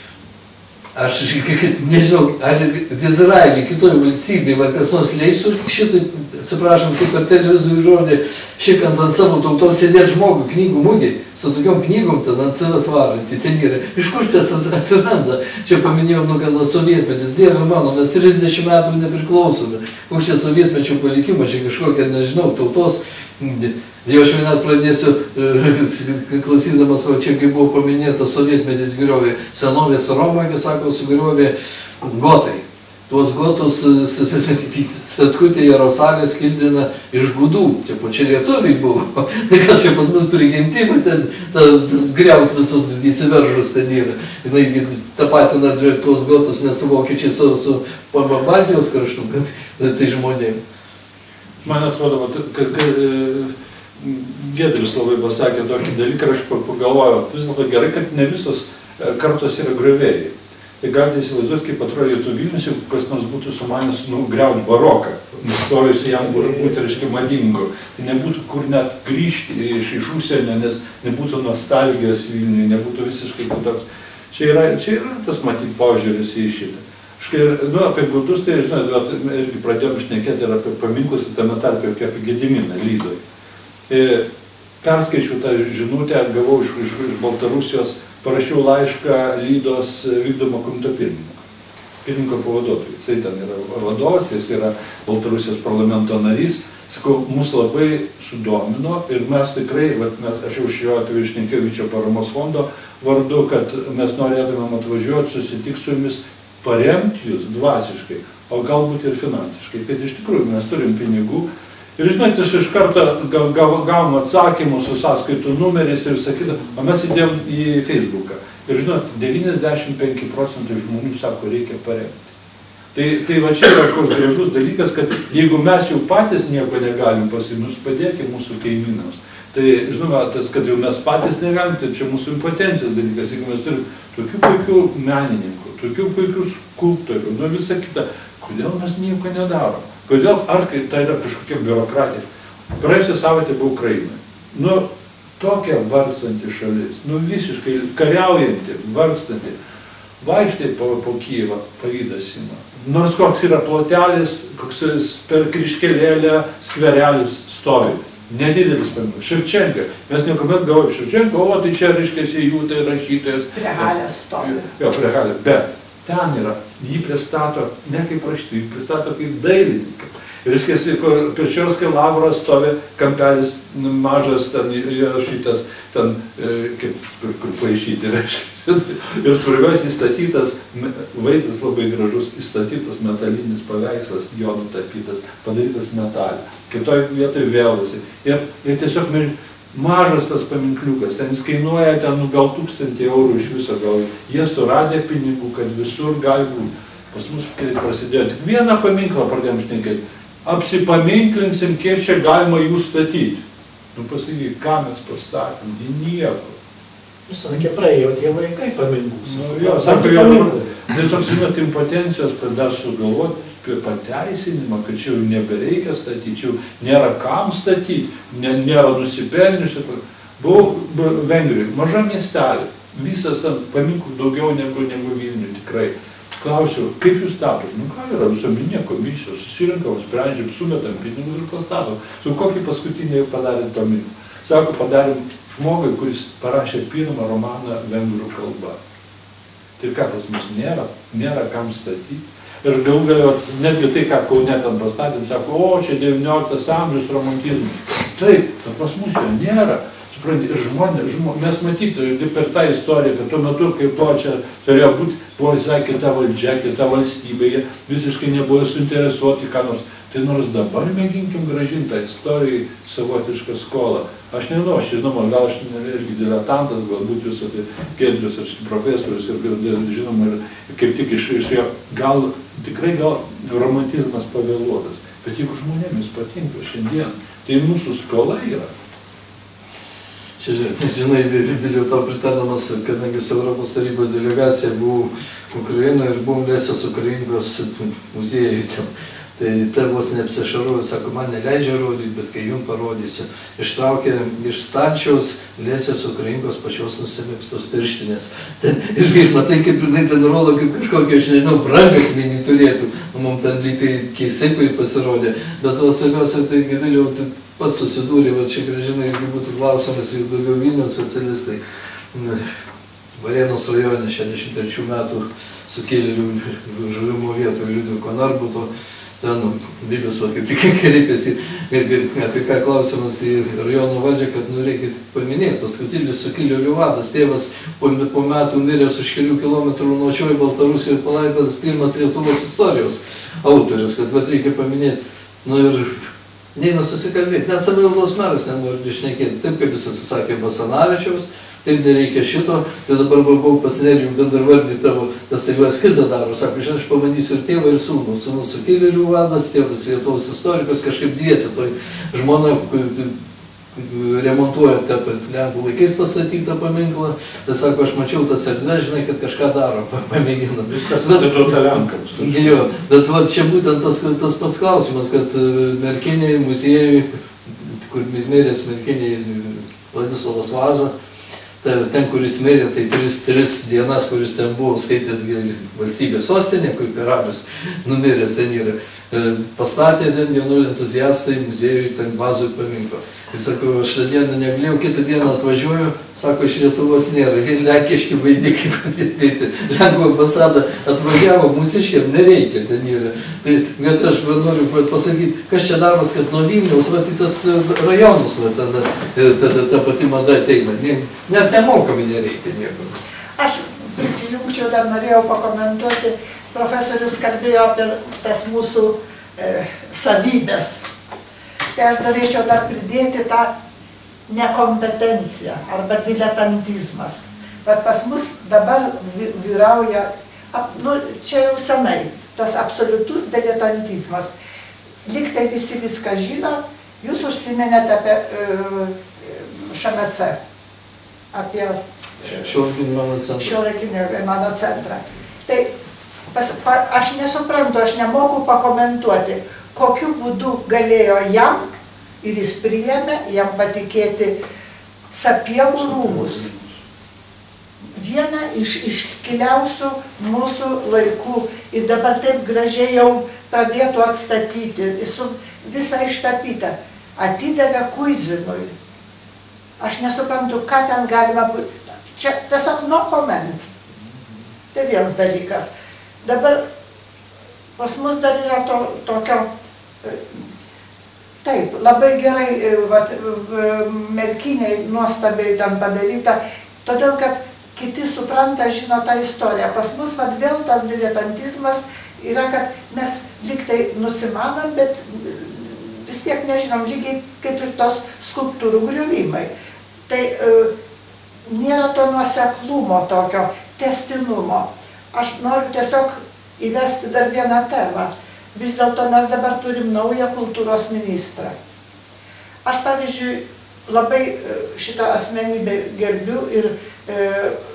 Aš nežinau, ar Izraelį, kitoj valstybėje, va kas nors leistų šitai, atsiprašom, kaip per televizorių rodė, šikant ant savo tautos sėdėti žmogų knygų mugėj, su tokiom knygom ten ant savęs varantį, ten yra. Iš kur čia atsiranda? Čia paminėjom, nu, kad sovietmetis, Dieve mano, mes trisdešimt metų nepriklausomi. Koks čia sovietmečio palikimas, čia kažkokia, nežinau, tautos... Jau aš jau net pradėsiu, klausydamas, o čia kaip buvo paminėta, sovietmetis griovė senovės Romoje, sako, sugriovė gotai. Tuos gotus Statkutė Jerosalės kildina iš gudų, čia po čia lietuviai buvo. Tai ką čia pas mus prigimtimai, ten tas griaut visus įsiveržus ten yra. Jinai tapatina tuos gotus nesuvokiečiai su, su Baltijos kraštu, bet tai žmonėm. Man atrodo, kad Giedrius labai pasakė tokį dalyką ir aš pagalvojau, vis dėlto gerai, kad ne visos kartos yra griovėjai. Tai galite įsivaizduoti, kaip atrodytų Vilnius, jeigu kas nors būtų sumanęs nugriauti baroką, nustojusi jam būti, reiškia, madingu. Tai nebūtų kur net grįžti iš, iš užsienio, nes nebūtų nostalgijos Vilniui, nebūtų visiškai kitoks. Čia yra, čia yra tas matyti požiūris į šitą. Škai, nu, apie gudus, tai, žinot, irgi pradėjom šnekėti ir apie paminklus, tame tarpe apie Gediminą Lydoj. Perskaičiau tą žinutę, gavau iš, iš, iš Baltarusijos, parašiau laišką Lydos vykdomo komiteto pirmininko. pirmininko pavaduotojui. Jisai ten yra vadovas, jis yra Baltarusijos parlamento narys. Sakau, mus labai sudomino ir mes tikrai, vat, mes, aš jau šiuo atveju išnekėjau Vyčio paramos fondo vardu, kad mes norėtumėm atvažiuoti, susitikti su jumis, paremti jūs dvasiškai, o galbūt ir finansiškai, kad iš tikrųjų mes turim pinigų. Ir žinot, aš iš karto gavom atsakymus su sąskaitų numeriais ir sakytą, o mes įdėjom į Facebooką. Ir žinot, devyniasdešimt penki procentai žmonių sako, reikia paremti. Tai, tai va čia yra koks gražus dalykas, kad jeigu mes jau patys nieko negalim pasimus, padėkime mūsų kaimynams. Tai, žinoma, tas, kad jau mes patys negalim, tai čia mūsų impotencijos dalykas. Jeigu mes turim tokių puikių menininkų, tokių puikių skulptorių, nu visą kitą, kodėl mes nieko nedarom? Kodėl, ar kai tai yra kažkokia biurokratija? Praėjusią savaitę buvau Ukrainoje. Nu, tokia vargstanti šalis, nu visiškai kariaujanti, vargstanti. Vaikštai po, po Kijevą, pavydas ima. Nors koks yra plotelis, koks per kryškelėlę skverelis stovi. Nedidelis paminklas. Ševčenka. Mes niekuomet galvojame Ševčenka, o tai čia reiškiasi jų tai rašytojas. Prie halės stovi. Jo, prie halės. Bet ten yra, jį pristato ne kaip rašytojų, jį pristato kaip dailininkai. Reiškiasi, kur Pečiauskai Lavros stovi kampelis mažas, ten šitas, ten, kaip, kur, kur paaišyti, reiškiasi. Ir svarbiausiai įstatytas, vaizdas labai gražus, įstatytas metalinis paveikslas, jo nutapytas, padarytas metalė. Kitoj vietoj vėlasi. Ir, ir tiesiog mažas tas paminkliukas, ten jis kainuoja ten nu, gal tūkstantį eurų iš viso gal. Jie suradė pinigų, kad visur gali būti. Pas mus prasidėjo tik vieną paminklą pradėjom šnekėti. Apsipaminklinsim, kiek čia galima jų statyti. Nu pasakyk, ką mes pastatėm, į nieko. Sakė, praėjo tie vaikai paminklus. Nu, jo, sako, jo, tai toks, žinot, impotencijos pradeda sugalvoti apie pateisinimą, kad čia jau nebereikia statyti, čia jau nėra kam statyti, nė, nėra nusipelniusi. Buvau Vengrijoje, maža miestelė, visas ten paminklų daugiau negu, negu Vilnių, tikrai. Klausiau, kaip jūs statot? Nu ką yra, visuomeninė komisija, susirinkam, sprendžiam, sumetam pinigus ir pastatom. Su kokį paskutinį padarėm paminklą? Sako, padarėm žmogui, kuris parašė pirmą romaną vengrų kalba. Tai ką pas mus nėra, nėra kam statyti. Ir galų galėjo, netgi tai, ką Kaune ten pastatėm, sako, o, čia devynioliktas amžius romantizmas. Taip, bet pas mus jo nėra. Supranti, žmonės, žmonės, mes matyti per tą istoriją, kad tuo metu, kai buvo čia turėjo būti, buvo visai kita valdžia, kita valstybė, jie visiškai nebuvo suinteresuoti, ką nors. Tai nors dabar mėginkim grąžinti tą istorijai savotišką skolą. Aš nežinau, aš žinoma, gal aš irgi diletantas, galbūt jūs apie Giedrius, aš profesorius ir žinoma, ir kaip tik iš, iš jo, gal, tikrai gal romantizmas pavėluotas. Bet jeigu žmonėmis patinka šiandien, tai mūsų skola yra. Čia, žinai, dėl to pritardamas, kadangi su Europos tarybos delegacija buvau Ukrainoje ir buvom Lesės Ukrainos muziejui. Tai tėvos neapsišarojo, sako, man neleidžia rodyti, bet kai jums parodysiu. Ištraukė iš stalčiaus Lesės Ukrainos pačios nusimėgstos pirštinės. Ten, ir, ir matai, kaip jinai ten rodo, kaip kažkokia, aš nežinau, brangakmenį turėtų. Mums ten lygiai keistai pasirodė. Bet o svarbiausia, tai Gedviliau pats susidūrė, va čia Gražinai irgi būtų klausimas ir daugiau Vilniaus specialistai. Varėnos rajone šešiasdešimt trečių metų sukėlėlių žuvimo vietoje Liudviko Narbuto. Ten Bilius va kaip tik kreipėsi, apie ką klausimas į rajono valdžią, kad nu reikia paminėti. Paskutinis sukilėlių vadas, tėvas po, po metų miręs už kelių kilometrų nuo čia į Baltarusiją palaidotas pirmas Lietuvos istorijos autorius, kad va reikia paminėti. Nu ir neina susikalbėti, net savivaldos meras nenori išnekėti, taip kaip jis atsisakė Basanavičiaus, taip nereikia šito, tai dabar buvau pasinerijų bendravardį tavo, tas tai eskizą daro, sako, aš pabandysiu ir tėvą, ir sūnų, sūnus sukilėlių vadas, tėvas Lietuvos istorikas, kažkaip dviesi, toj žmona remontuoja tą Lenkų laikais pastatytą paminklą, tai sako, aš mačiau tas erdves, žinai, kad kažką daro, pamėgina. Viskas atiduota Lenkams. Jo, bet va, čia būtent tas, tas pats klausimas, kad Merkinėje muziejui, kur miręs Merkinėje Vladislovas Vaza, ten, kuris mirė, tai tris, tris dienas, kuris ten buvo skaitęs valstybės sostinė, kur karalius numiręs ten yra, pastatė ten vienų entuziastai muziejui ten Vazui paminklą. Ir sakau, aš tą dieną negalėjau, kitą dieną atvažiuoju, sako, iš Lietuvos nėra, ir lenkiški vainikai patysėti. Lenkų ambasada atvažiavo, mūsiškiam nereikia, ten yra. Tai, bet aš noriu pasakyti, kas čia daros, kad nuo Vilniaus, va, į tas rajonus, va, tada, tada ta pati mada ateina. Net nemokami nereikia nieko. Aš prisijungčiau, dar norėjau pakomentuoti, profesorius kalbėjo apie tas mūsų e, savybės. Tai aš norėčiau dar pridėti tą nekompetenciją arba diletantizmas. Bet pas mus dabar vyrauja, nu, čia jau senai, tas absoliutus diletantizmas. Lyg tai visi viską žino, jūs užsimenėte apie e, Š M C, apie Šiuolaikinio meno centrą. Šiuolaikinio meno centrą. Tai pas, pa, aš nesuprantu, aš nemoku pakomentuoti, kokiu būdu galėjo jam, ir jis priėmė, jam patikėti Sapiegų rūmus. Vieną iš iškiliausių mūsų laikų ir dabar taip gražiai jau pradėtų atstatyti, su visą ištapytą, atidavė Kuizinui. Aš nesuprantu, ką ten galima, čia tiesiog no comment. Tai vienas dalykas. Dabar pas mus dar yra to, tokio, taip, labai gerai, vat, merkiniai nuostabiai tam padaryta, todėl kad kiti supranta, žino tą istoriją. Pas mus vat, vėl tas diletantizmas yra, kad mes lyg tai nusimanom, bet vis tiek nežinom, lygiai kaip ir tos skulptūrų griuvimai. Tai e, nėra to nuoseklumo tokio, tęstinumo. Aš noriu tiesiog įvesti dar vieną temą. Vis dėlto mes dabar turim naują kultūros ministrą. Aš, pavyzdžiui, labai šitą asmenybę gerbiu ir e,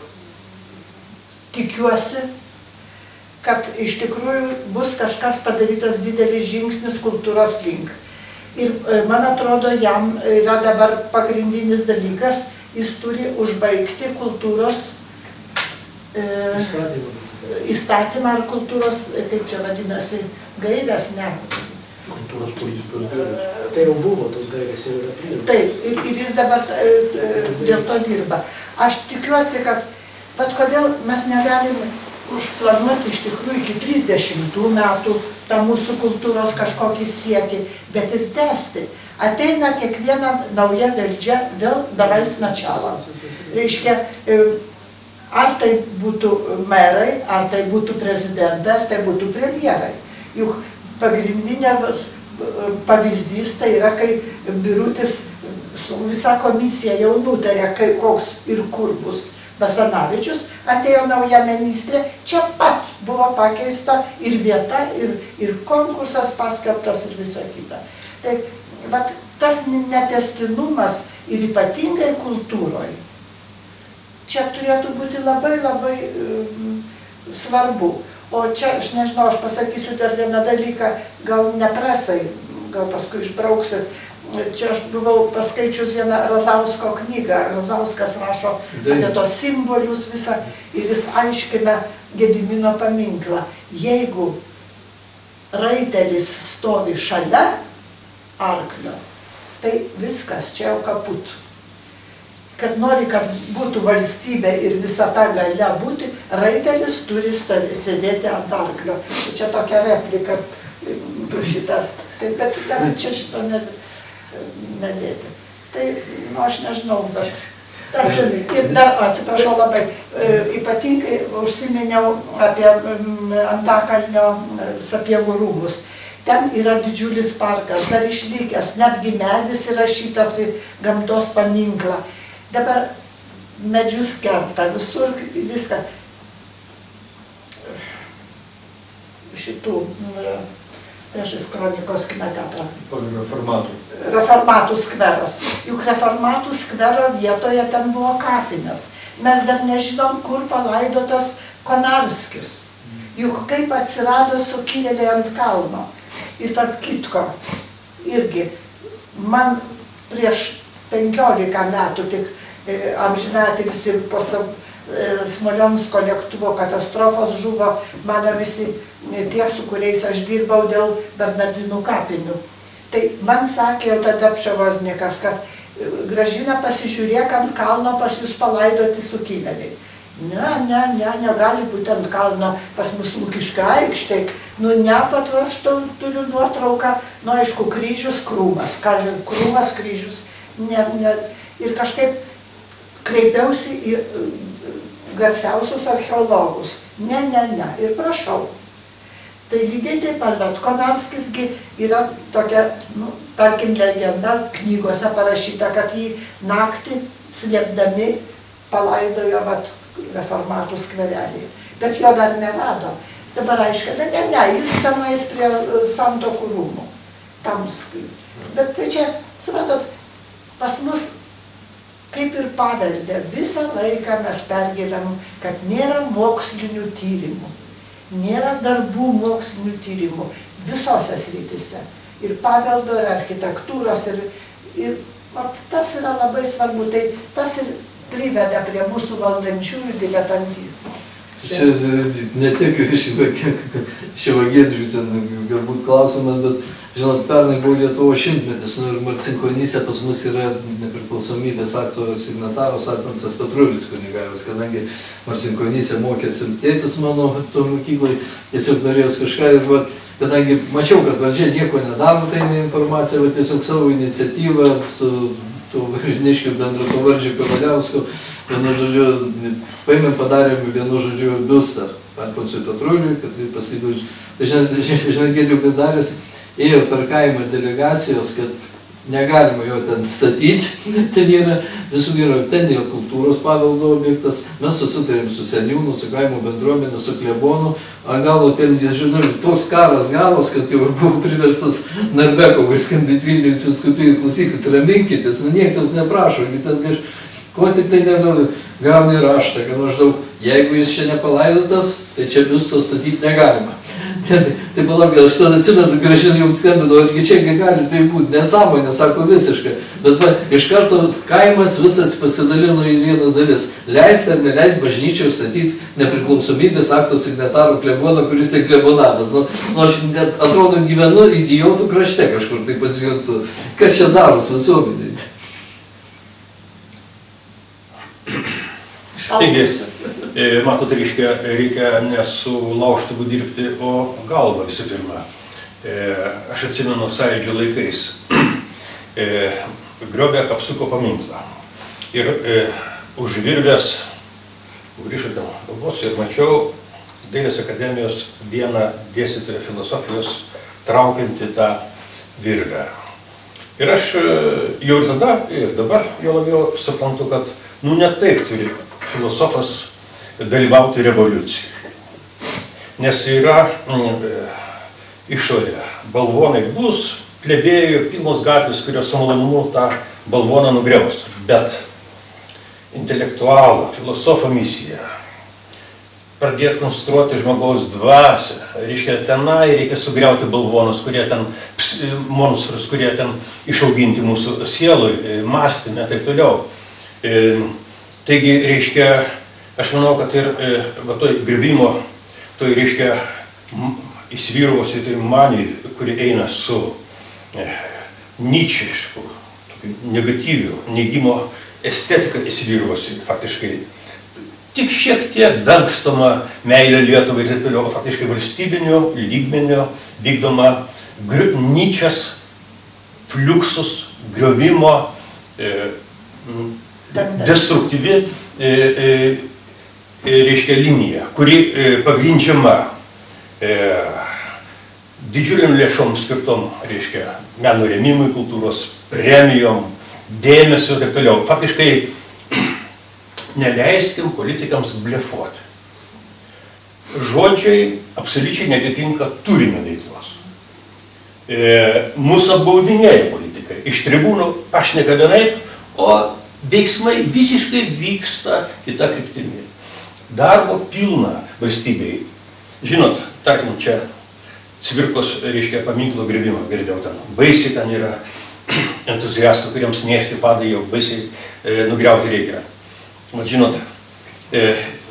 tikiuosi, kad iš tikrųjų bus kažkas padarytas didelis žingsnis kultūros link. Ir e, man atrodo, jam yra dabar pagrindinis dalykas, jis turi užbaigti kultūros e, įstatymą ar kultūros, kaip čia vadinasi, gairės, ne. Kultūros politikos gairės. Tai jau buvo, tos gairės jau yra priimtos. Taip, ir, ir jis dabar dėl to dirba. Aš tikiuosi, kad, bet kodėl mes negalim užplanuoti iš tikrųjų iki trisdešimtų metų tą mūsų kultūros kažkokį siekį, bet ir tęsti. Ateina kiekviena nauja valdžia, vėl davais načalą. Reiškia, ar tai būtų merai, ar tai būtų prezidentai, ar tai būtų premjerai. Juk pagrindinė pavyzdys tai yra, kai Birutis su visa komisija jau nutarė, koks ir kur bus Basanavičius, atėjo nauja ministrė, čia pat buvo pakeista ir vieta, ir, ir konkursas paskelbtas ir visa kita. Tai vat, tas netęstinumas ir ypatingai kultūroje, čia turėtų būti labai labai um, svarbu. O čia, aš nežinau, aš pasakysiu dar vieną dalyką, gal neprasai, gal paskui išbrauksit. Čia aš buvau paskaičius vieną Razausko knygą. Razauskas rašo apie tos simbolius visą ir jis aiškina Gedimino paminklą. Jeigu raitelis stovi šalia arklio, tai viskas, čia jau kaput. Kad nori, kad būtų valstybė ir visa ta galia būti, raitelis turi sėdėti ant arklio. Čia tokia replika šitą, tai, bet gal čia šito nedėti. Tai, nu, aš nežinau, bet tas, ir dar, atsiprašau labai, ypatingai užsiminiau apie Antakalnio Sapiegų rūmus. Ten yra didžiulis parkas, dar išlikęs, netgi medis įrašytas į gamtos paminklą. Dabar medžius kerta, visur viską šitų priešais Kronikos kino teatrą. Reformatų. Reformatų skveras. Juk Reformatų skvero vietoje ten buvo kapinės. Mes dar nežinom, kur palaidotas Konarskis. Juk kaip atsirado sukilėliai ant kalno. Ir tarp kitko, irgi, man prieš penkiolika metų tik amžinatilsį po Smolensko lėktuvo katastrofos žuvo mano visi tie, su kuriais aš dirbau dėl Bernardinų kapinių. Tai man sakė jau tada Pševoznikas, kad Gražina, pasižiūrėk, ant kalno pas jūs palaidoti sukilėliai. Ne, ne, ne, negali būti ant kalno pas mus Lukiškio aikštėj. Nu, ne, pat aš turiu nuotrauką, nu, aišku, kryžius, krūmas, krūmas, kryžius, ne, ne. Ir kažkaip kreipiausi į garsiausius archeologus. Ne, ne, ne, ir prašau. Tai lygiai taip pat, bet Konarskisgi yra tokia, nu, tarkim, legenda knygose parašyta, kad jį naktį slėpdami palaidojo vat, reformatų skverelį. Bet jo dar nerado. Dabar aiškia, ne, ne, ne, jis tenais prie Santuokų rūmų. Tam sklyp. Bet tai čia, supratot, pas mus kaip ir pavelde, visą laiką mes pergyvenam, kad nėra mokslinių tyrimų. Nėra darbų mokslinių tyrimų visose srityse. Ir paveldo, ir architektūros, ir, ir vat, tas yra labai svarbu. Tai tas ir priveda prie mūsų valdančiųjų diletantizmo. Čia ne tiek Ševagėdžių galbūt klausimas, bet, žinot, pernai buvo Lietuvos šimtmetis, nu ir Marcinkonyse pas mus yra nepriklausomybės akto signataras Alfonsas Petrulis kunigavęs, kadangi Marcinkonyse mokėsi tėtis mano to mokyklai, tiesiog norėjęs kažką ir, va, kadangi mačiau, kad valdžia nieko nedaro, tai ne informacija, bet tiesiog savo iniciatyvą su tų Varžiniškių bendratavardžiu Kavaliausku, vienu žodžiu, paėmėm, padarėm vienu žodžiu biustą Alfonsui Petruliui, kad tai pasidūdžiu. Tai žinot, girdėjau, kas darėsi, ėjo per kaimą delegacijos, kad negalima jo ten statyti, ten yra, visų yra, ten yra kultūros paveldo objektas, mes susitarėm su seniūnu, su kaimo bendruomenė, su klebonu, o galo ten, žinau, toks karas galos, kad jau buvo priverstas Narbekovui skambinti Vilniaus vyskupijai, klausykit, raminkitės, nu niekas jūs neprašo, ko tik tai nedaug, gauni raštą, kad maždaug, jeigu jis čia nepalaidotas, tai čia biusto statyti negalima. Tai, tai palauk, aš tada atsimenu, Gražina jums skambino, argi čia gali tai būti, nesąmonė, sako visiškai. Bet va, iš karto kaimas visas pasidalino į vienas dalis. Leisti ar neleisti bažnyčiai statyti nepriklausomybės akto signataro kleboną, kuris tai klebonavas. Nu, nu, aš net, atrodo, gyvenu idiotų krašte kažkur tai pasigintų. Kas čia daros visuomenėje? Taigi, matot, reiškia, reikia nesulaužtuvų dirbti, o galvą visų pirma. Aš atsimenu Sąjūdžio laikais. Griobė apsuko paminklą. Ir užvirbęs, grįžau ten galvos ir mačiau Dailės akademijos vieną dėstytoją filosofijos traukiantį tą virvę. Ir aš jau ir tada, ir dabar jau labiau suprantu, kad nu ne taip turi filosofas dalyvauti revoliucijai. Nes yra mm, išorė. Balvonai bus, plebėjų, pilnos gatvės, kurios su malonumu tą balvoną nugriaus. Bet intelektualo, filosofo misija pradėti konstruoti žmogaus dvasią. Reiškia, tenai reikia sugriauti balvonus, kurie ten, monstrus, kurie ten išauginti mūsų sielui, mąstymę, taip toliau. Taigi, reiškia, aš manau, kad ir va, toj griuvimo, toj, reiškia, įsivyruvusi tai maniai, kuri eina su e, nyčišku, negatyviu, neigimo estetika įsivyruvusi faktiškai. Tik šiek tiek dangstoma meilė Lietuvai ir taip toliau, faktiškai valstybinio lygmenio vykdoma nyčias, fliuksus, griovimo, e, destruktyvi e, e, reiškia linija, kuri e, pagrindžiama e, didžiuliam lėšom skirtom, reiškia, meno rėmimui, kultūros premijom, dėmesio ir taip toliau. Faktiškai neleiskim politikams blefuoti. Žodžiai absoliučiai netitinka turinio veiklos. E, mūsų apgaudinėja politikai. Iš tribūnų pašneka vienaip, o veiksmai visiškai vyksta kita kryptimi. Darbo pilna valstybei. Žinot, tarkim, čia Cvirkos, reiškia, paminklo griuvimą girdėjau ten. Baisiai ten yra entuziastų, kuriems miesti padai jau baisiai e, nugriauti reikia. Vat žinot, e,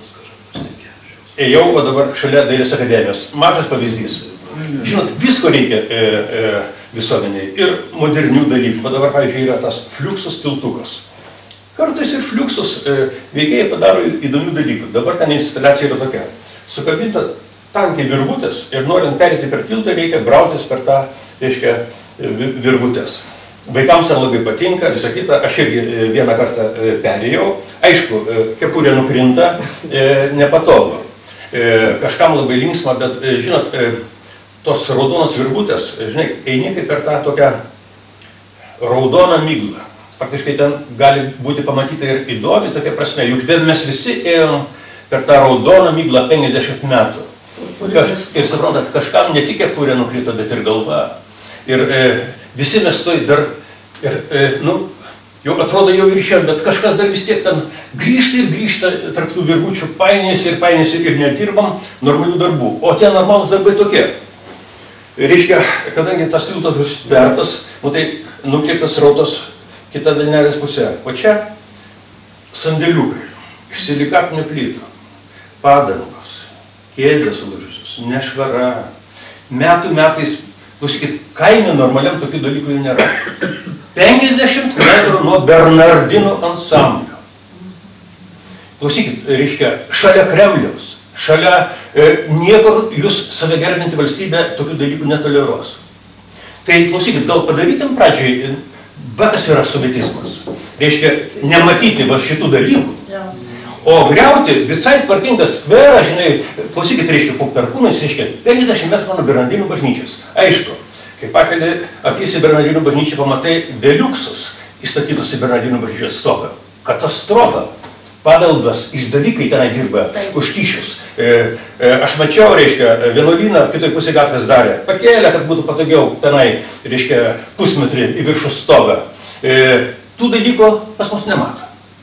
ėjau, o dabar šalia Dailės akademijos. Mažas pavyzdys. Žinot, visko reikia e, e, visuomeniai ir modernių dalykų. O dabar, pavyzdžiui, yra tas fliuksus tiltukas. Kartais ir fliuksus veikėjai padaro įdomių dalykų. Dabar ten instaliacija yra tokia. Sukabinta tankiai virvutės ir norint perėti per tiltą reikia brautis per tą, reiškia, virvutės. Vaikams ten labai patinka, visą kitą. Aš irgi vieną kartą perėjau. Aišku, kepurė nukrinta, nepatogu. Kažkam labai linksma, bet, žinot, tos raudonos virvutės, žinai, eini kaip per tą tokią raudoną miglą. Faktiškai ten gali būti pamatyti ir įdomi tokia prasme. Juk mes visi ėjom per tą raudoną miglą penkiasdešimt metų. Kaž, ir suprantat, kažkam ne tik kepurė nukrito, bet ir galva. Ir e, visi mes toj dar, ir, e, nu, jau atrodo jau ir išėjom, bet kažkas dar vis tiek ten grįžta ir grįžta tarp tų virvučių, painėsi ir painėsi ir nedirbam normalių darbų. O tie normalūs darbai tokie. Reiškia, kadangi tas tiltas užtvertas, nu, tai nukreiptas rautas kita dainelės pusė. O čia sandėliukai iš silikatinių plytų, padangos, kėdės sulūžusios, nešvara. Metų metais, klausykit, kaime normaliam tokių dalykų jau nėra. penkiasdešimt metrų nuo Bernardinų ansamblio. Klausykit, reiškia, šalia Kremliaus, šalia e, niekur jūs save gerbinti valstybę tokių dalykų netoleruos. Tai klausykit, gal padarytum pradžiai, va kas yra sovietizmas. Reiškia, nematyti va šitų dalykų. O griauti visai tvarkingą skverą, žinai, klausykit, reiškia, po perkūnais, reiškia, penkiasdešimt metrų nuo Bernardinų bažnyčios. Aišku, kai pakeli akis į Bernardinų bažnyčią, pamatai Veliuksus įstatytus į Bernardinų bažnyčios stogą. Katastrofa. Paveldas, išdavikai tenai dirba už kyšius. E, e, aš mačiau, reiškia, vienuolyną kitoj pusė gatvės darė. Pakėlė, kad būtų patogiau tenai, reiškia, pusmetrį į viršų stogą. E, tų dalykų pas mus nemato.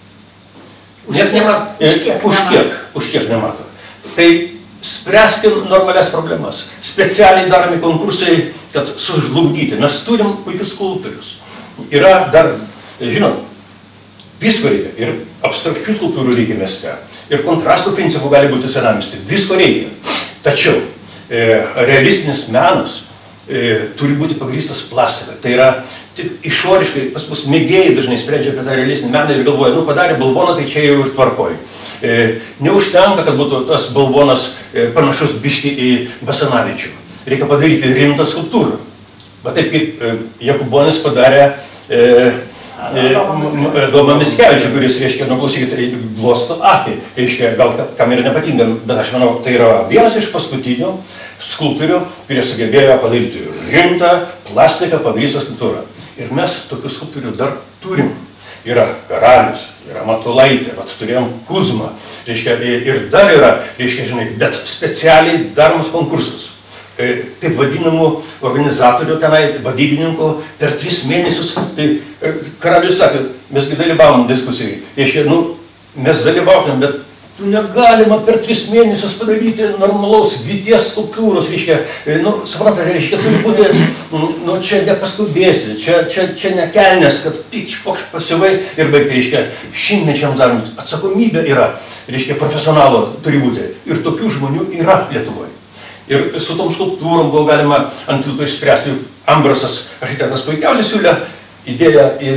Net nemato. Už kiek, už kiek, už kiek nemato. Tai spręskim normalias problemas. Specialiai daromi konkursai, kad sužlugdyti. Mes turim puikius skulptorius. Yra dar, žinot, visko reikia. Ir abstrakčių skulptūrų reikia mieste. Ir kontrastų principų gali būti senamiesty. Visko reikia. Tačiau e, realistinis menas e, turi būti pagrįstas plastika. Tai yra tik išoriškai, pas mus mėgėjai dažnai sprendžia apie tą realistinį meną ir galvoja, nu padarė balvoną, tai čia jau ir tvarkoj. E, neužtenka, kad būtų tas balvonas e, panašus biški į Basanavičių. Reikia padaryti rimtą skulptūrą. Va taip kaip e, Jakubonis padarė e, Domą Mickevičių, kuris, reiškia, nu klausykite, glosto akį. Reiškia, gal kam yra nepatinka, bet aš manau, tai yra vienas iš paskutinių skulptorių, kurie sugebėjo padaryti rimtą plastiką pagrįstą skulptūrą. Ir mes tokių skulptorių dar turim. Yra Karalius, yra Matulaitė, vat turėjom Kuzmą, reiškia, ir dar yra, reiškia, žinai, bet specialiai daromas konkursus. Taip vadinamų organizatorių tenai, vadybininkų, per tris mėnesius, tai Karalius sakė, mesgi dalyvavom diskusijai, reiškia, nu, mes dalyvaukėm, bet tu negalima per tris mėnesius padaryti normalaus vyties skulptūros, reiškia, nu, suprantate, reiškia, turi būti, nu, čia nepaskubėsi, čia, čia, čia nekelnės, kad pikš, pokš pasivai ir baigti, reiškia, šimtmečiam darant, atsakomybė yra, reiškia, profesionalo turi būti, ir tokių žmonių yra Lietuvoje. Ir su tom skulptūrom buvo galima ant tilto išspręsti. Ambrosas, architektas, puikiausiai siūlė idėją į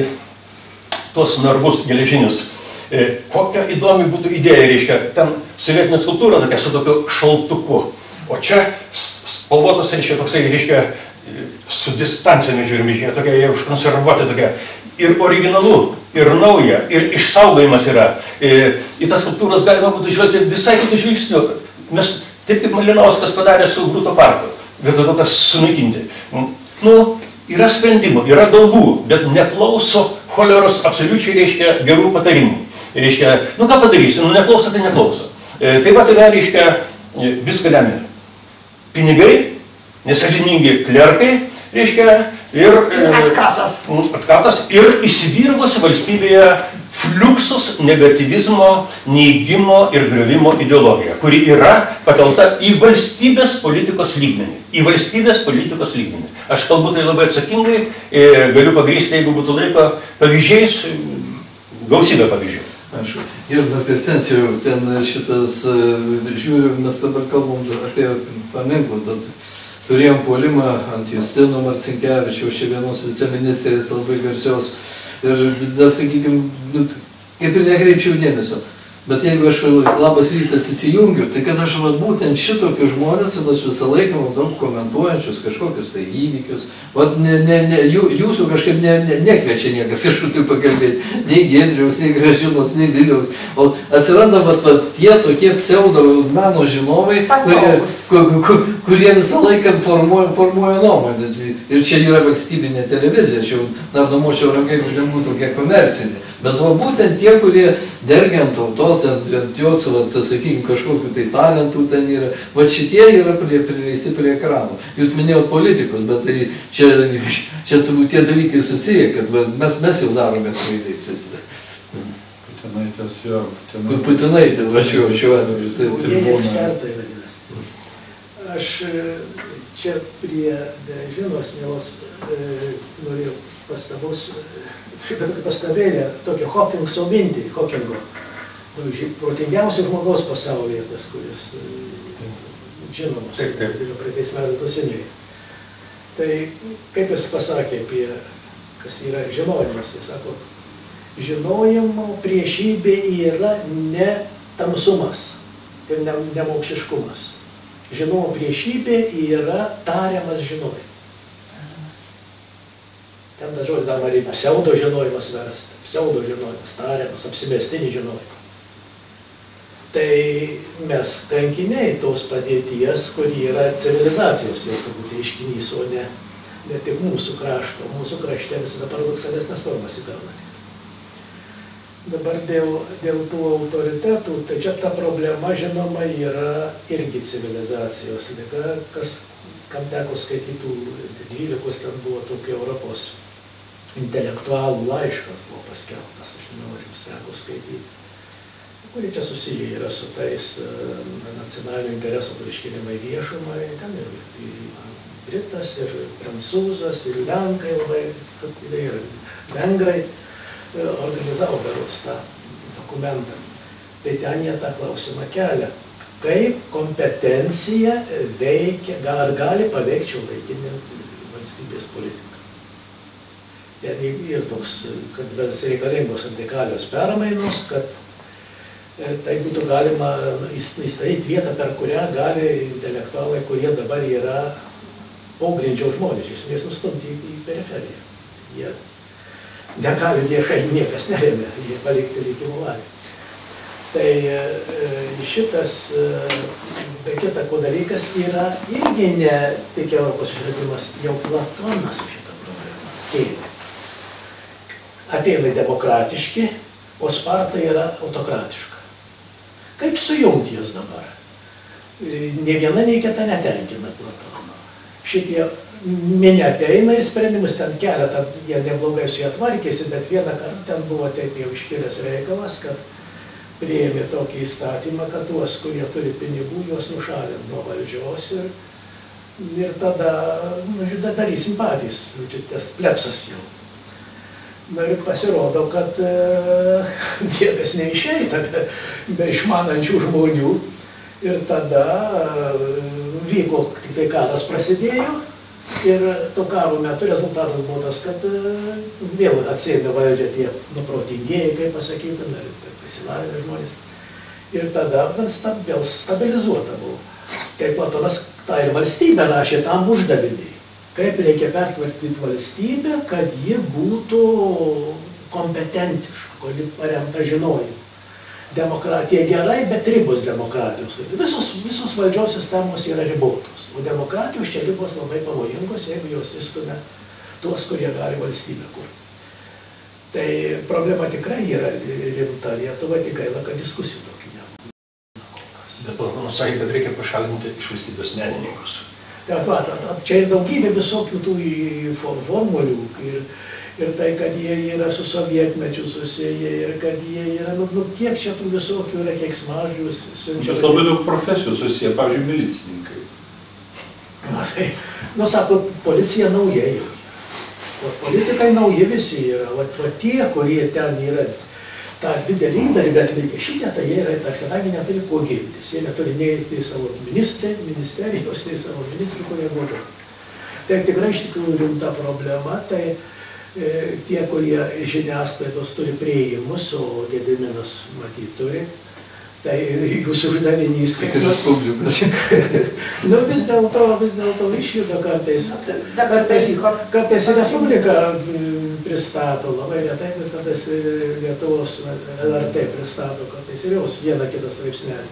tuos narvus geležinius. E, kokia įdomi būtų idėja, reiškia, ten sovietinė skulptūra tokia su tokiu šaltuku. O čia spalvotas, reiškia, toksai, reiškia, su distancijomis žiūrimi, reiškia, tokia jie užkonservuoti tokia. Ir originalu, ir nauja, ir išsaugojimas yra. E, į tas skulptūras galima būtų žvelgti visai kitų žvilgsnių. Mes taip kaip Malinauskas padarė su Grūto parku, vietoj to, kas sunaikinti. Nu, yra sprendimų, yra galvų, bet neklauso choleros absoliučiai, reiškia, gerų patarimų. Reiškia, nu ką padarysi, nu neklauso, tai neklauso. E, taip pat yra, reiškia, viską lemia. Pinigai, nesąžiningi klerkai, reiškia, ir... E, atkatas. Atkatas ir įsivyravusi valstybėje fliuksus negatyvizmo, neigimo ir griovimo ideologija, kuri yra pakelta į valstybės politikos lygmenį. Į valstybės politikos lygmenį. Aš kalbu tai labai atsakingai, galiu pagrįsti, jeigu būtų laiko, pavyzdžiais, gausybė pavyzdžių. Ačiū. Gerbiamas Crescencijau, ten šitas, žiūriu, mes dabar kalbam apie paminklą, bet turėjom puolimą ant Justino Marcinkevičiaus, čia vienos viceministrės labai garsios. Ir dar, sakykime, nu, kaip ir nekreipčiau dėmesio. Bet jeigu aš labas rytas įsijungiu, tai kad aš va, būtent šitokius žmonės, aš visą laiką matau komentuojančius kažkokius tai įvykius. Vat ne, ne, ne, jų, jūsų kažkaip ne, ne, nekviečia niekas kažkur tai pakalbėti. Nei Giedriaus, nei Gražinos, nei Viliaus. O atsiranda vat, vat, tie tokie pseudo meno žinovai, kurie, kur, kur, kurie visą laiką formuoja, formuoja nuomonę. Ir čia yra valstybinė televizija, čia jau dar numočiau rankai, kad ten būtų tokia komercinė. Bet va, būtent tie, kurie dergia ant tautos, ant, ant jos, va, sakykime, kažkokiu tai talentų ten yra, va šitie yra prie, prileisti prie ekrano. Jūs minėjot politikus, bet tai čia, čia tie dalykai susiję, kad va, mes, mes jau darome smaidais visi. Putinaitis jo. Putinaitis, va šiuo, šiuo atveju. Jie ekspertai vadinasi. Aš čia prie Žinos mielos noriu pastabos, šitą tokią pastabėlę, tokią Hawkingso mintį, Hawkingo, protingiausias žmogaus pasaulyje tas, kuris žinomas, tai yra praeitais metais doseniai. Tai kaip jis pasakė apie, kas yra žinojimas, jis sako, žinojimo priešybė yra ne tamsumas ir ne, ne mokšiškumas. Žinojimo priešybė yra tariamas žinojimas. Ten tas žodis dar reikia pseudo žinojimas verst, pseudo žinojimas, tariamas, apsimestinis žinojimas. Tai mes kankiniai tos padėties, kuri yra civilizacijos jau turbūt reiškinys, o ne, ne tik mūsų krašto. Mūsų krašte visada paradoksalesnės formas įgauna. Dabar dėl, dėl tų autoritetų, tai čia ta problema, žinoma, yra irgi civilizacijos liga, kas, kam teko skaitytų dvylikos, ten buvo tokia Europos intelektualų laiškas buvo paskelbtas, aš nežinau, ar jums teko skaityti, kurie čia susiję yra su tais nacionalinių interesų iškilimai viešumai, ten ir Britas, ir Prancūzas, ir Lenkai labai, ir Vengrai organizavo berods tą dokumentą. Tai ten jie tą klausimą kelia, kaip kompetencija veikia, ar gali paveikti šiuolaikinę valstybės politiką. Ten ir toks, kad reikalingos radikalios permainos, kad tai būtų galima įstatyti vietą, per kurią gali intelektualai, kurie dabar yra pogrindžio žmonės, iš esmės nustumti į periferiją. Jie negali viešai, niekas neremia, jie palikti likimo valiai. Tai šitas, be kita ko dalykas, yra irgi ne tik Europos išradimas, jau Platonas šitą problemą kėlė. Atėnai demokratiški, o Sparta yra autokratiška. Kaip sujungti jas dabar? Ne viena, nei kita netenkina Platono. Šitie minė ateina ir sprendimus ten keletą, jie neblogai su jie tvarkėsi, bet vieną kartą ten buvo taip jau iškilęs reikalas, kad priėmė tokį įstatymą, kad tuos, kurie turi pinigų, juos nušalint nuo valdžios ir, ir tada, nu, žiūrėt, darysim patys, tas plebsas jau. Na ir pasirodo, kad e, niekas neišeita be, be išmanančių žmonių ir tada e, vyko, tik tai karas prasidėjo ir to karo metu rezultatas buvo tas, kad e, vėl atsėmė valdžią tie nuprotingėjai, kaip pasakytume, ir prisilavinę žmonės. Ir tada stab, vėl stabilizuota buvo. Tai Platonas tą ir valstybę rašė tam uždaviniai. Kaip reikia pertvarkyti valstybę, kad ji būtų kompetentiška, kuri paremta žinojimu. Demokratija gerai, bet ribos demokratijos. Visos, visos valdžios sistemos yra ribotos, o demokratijos čia ribos labai pavojingos, jeigu jos įstumia tuos, kurie gali valstybę kurti. Tai problema tikrai yra rimta, Lietuva tik gaila, kad diskusijų tokių nebūtų. Bet Platonas sakė, kad reikia pašalinti iš valstybės menininkus. Tai at, at, at, čia ir daugybė visokių tų formulių ir, ir tai, kad jie yra su sovietmečiu susiję ir kad jie yra, nu, nu kiek čia tų visokių yra keiksmažodžių siunčia. Bet labai daug profesijų susiję, pavyzdžiui, milicininkai. Na tai, nu sako, policija nauja jau yra. O politikai nauji visi yra, o, o tie, kurie ten yra, tą didelį įdarbį atlikę šitie, tai jie yra, kadangi neturi kuo gintis. Jie neturi nei, nei savo ministrė, ministerijos, nei savo ministrų, kurie būtų. Tai tikrai iš tikrųjų rimta problema. Tai e, tie, kurie žiniasklaidos turi prieimus, o Gediminas matyt turi, tai jūsų uždavinys kaip Respublikas. Nu vis dėlto, vis dėlto išjuda kartais. Dabar Kartais, dalyko. kartais Respublika pristato, labai retai, bet kartais Lietuvos L R T pristato, kartais ir jos vieną kitą straipsnelį.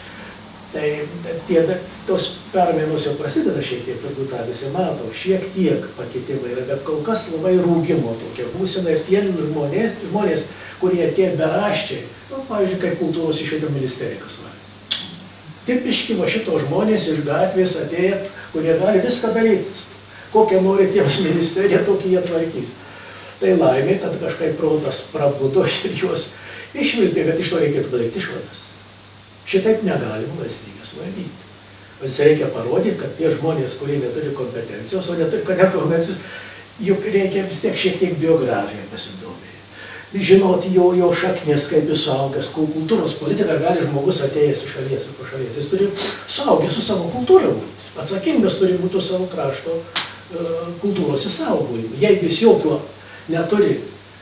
Tai tie, tos permainos jau prasideda šiek tiek, turbūt tą visi mato, šiek tiek pakitimai yra, bet kol kas labai rūgimo tokia būsena ir tie žmonės, žmonės kurie tie beraščiai, nu, pavyzdžiui, kaip kultūros išvietimo ministerija, kas var. Tipiški va šito žmonės iš gatvės atėję, kurie gali viską darytis. Kokią nori tiems ministerija, tokį jie tvarkys. Tai laimė, kad kažkaip protas prabudo ir juos išvilpė, bet iš to reikėtų padaryti išvadas. Šitaip negalima valstybės valdyti. Vadinasi, reikia parodyti, kad tie žmonės, kurie neturi kompetencijos, o neturi kompetencijos, juk reikia vis tiek šiek tiek biografiją pasidomėti. Žinoti jo, jo šaknis, kaip jis suaugęs, kultūros politika gali žmogus atėjęs iš šalies ir po šalies. Jis turi suaugęs su savo kultūra būti. Atsakingas turi būti savo krašto uh, kultūros įsaugojimui. Jeigu jis jokio neturi,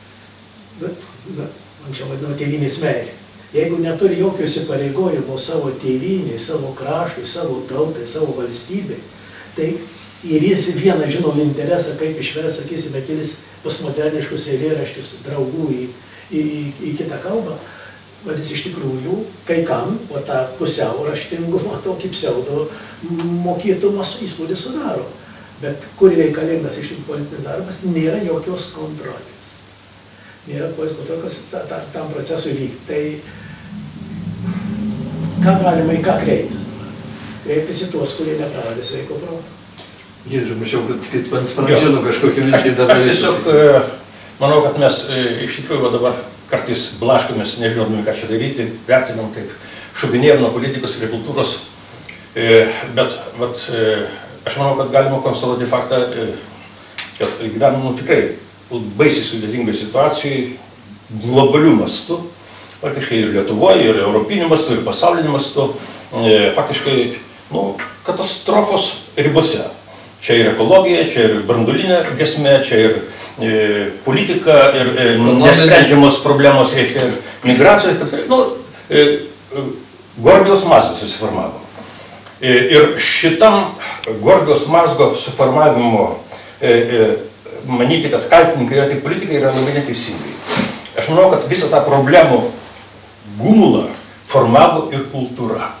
bet, bet, anksčiau vadinau tėvynės meilė, jeigu neturi jokio įsipareigojimo savo tėvynei, savo kraštui, savo tautai, savo valstybei, tai ir jis vieną žino interesą, kaip išvers, sakysime, kelis postmoderniškus eilėraščius draugų į, į, į, į kitą kalbą, vadys iš tikrųjų, kai kam, o tą pusiau raštingumą, tokį pseudo mokytumas įspūdį sudaro. Bet kur reikalingas iš tikrųjų politinis darbas, nėra jokios kontrolės. Nėra kontrolės ta, ta, tam procesui vykti. Tai ką galima į ką kreiptis dabar? Kreiptis į tuos, kurie nepraradė sveiko proto. Giedriu, mačiau, kad kaip pats Pranžino kažkokiu mintį dar Aš tiesiog manau, kad mes iš tikrųjų dabar kartais blaškomės, nežinodami, ką čia daryti, vertinam, kaip šokinėjom nuo politikos prie kultūros. Bet vat, aš manau, kad galima konstatuoti faktą, kad gyvenam nu, tikrai baisiai sudėtingai situacijai, globalių mastų, faktiškai ir Lietuvoje, ir europinių mastų, ir pasaulinių mastų, faktiškai nu, katastrofos ribose. Čia ir ekologija, čia ir branduolinė grėsmė, čia ir e, politika, ir e, nesprendžiamos problemos, reiškia, ir migracijos, kad, nu, e, Gordijaus mazgas susiformavo. E, ir šitam Gordijaus mazgo suformavimo e, e, manyti, kad kaltininkai yra tik politikai, yra labai neteisingai. Aš manau, kad visą tą problemų gumulą formavo ir kultūra.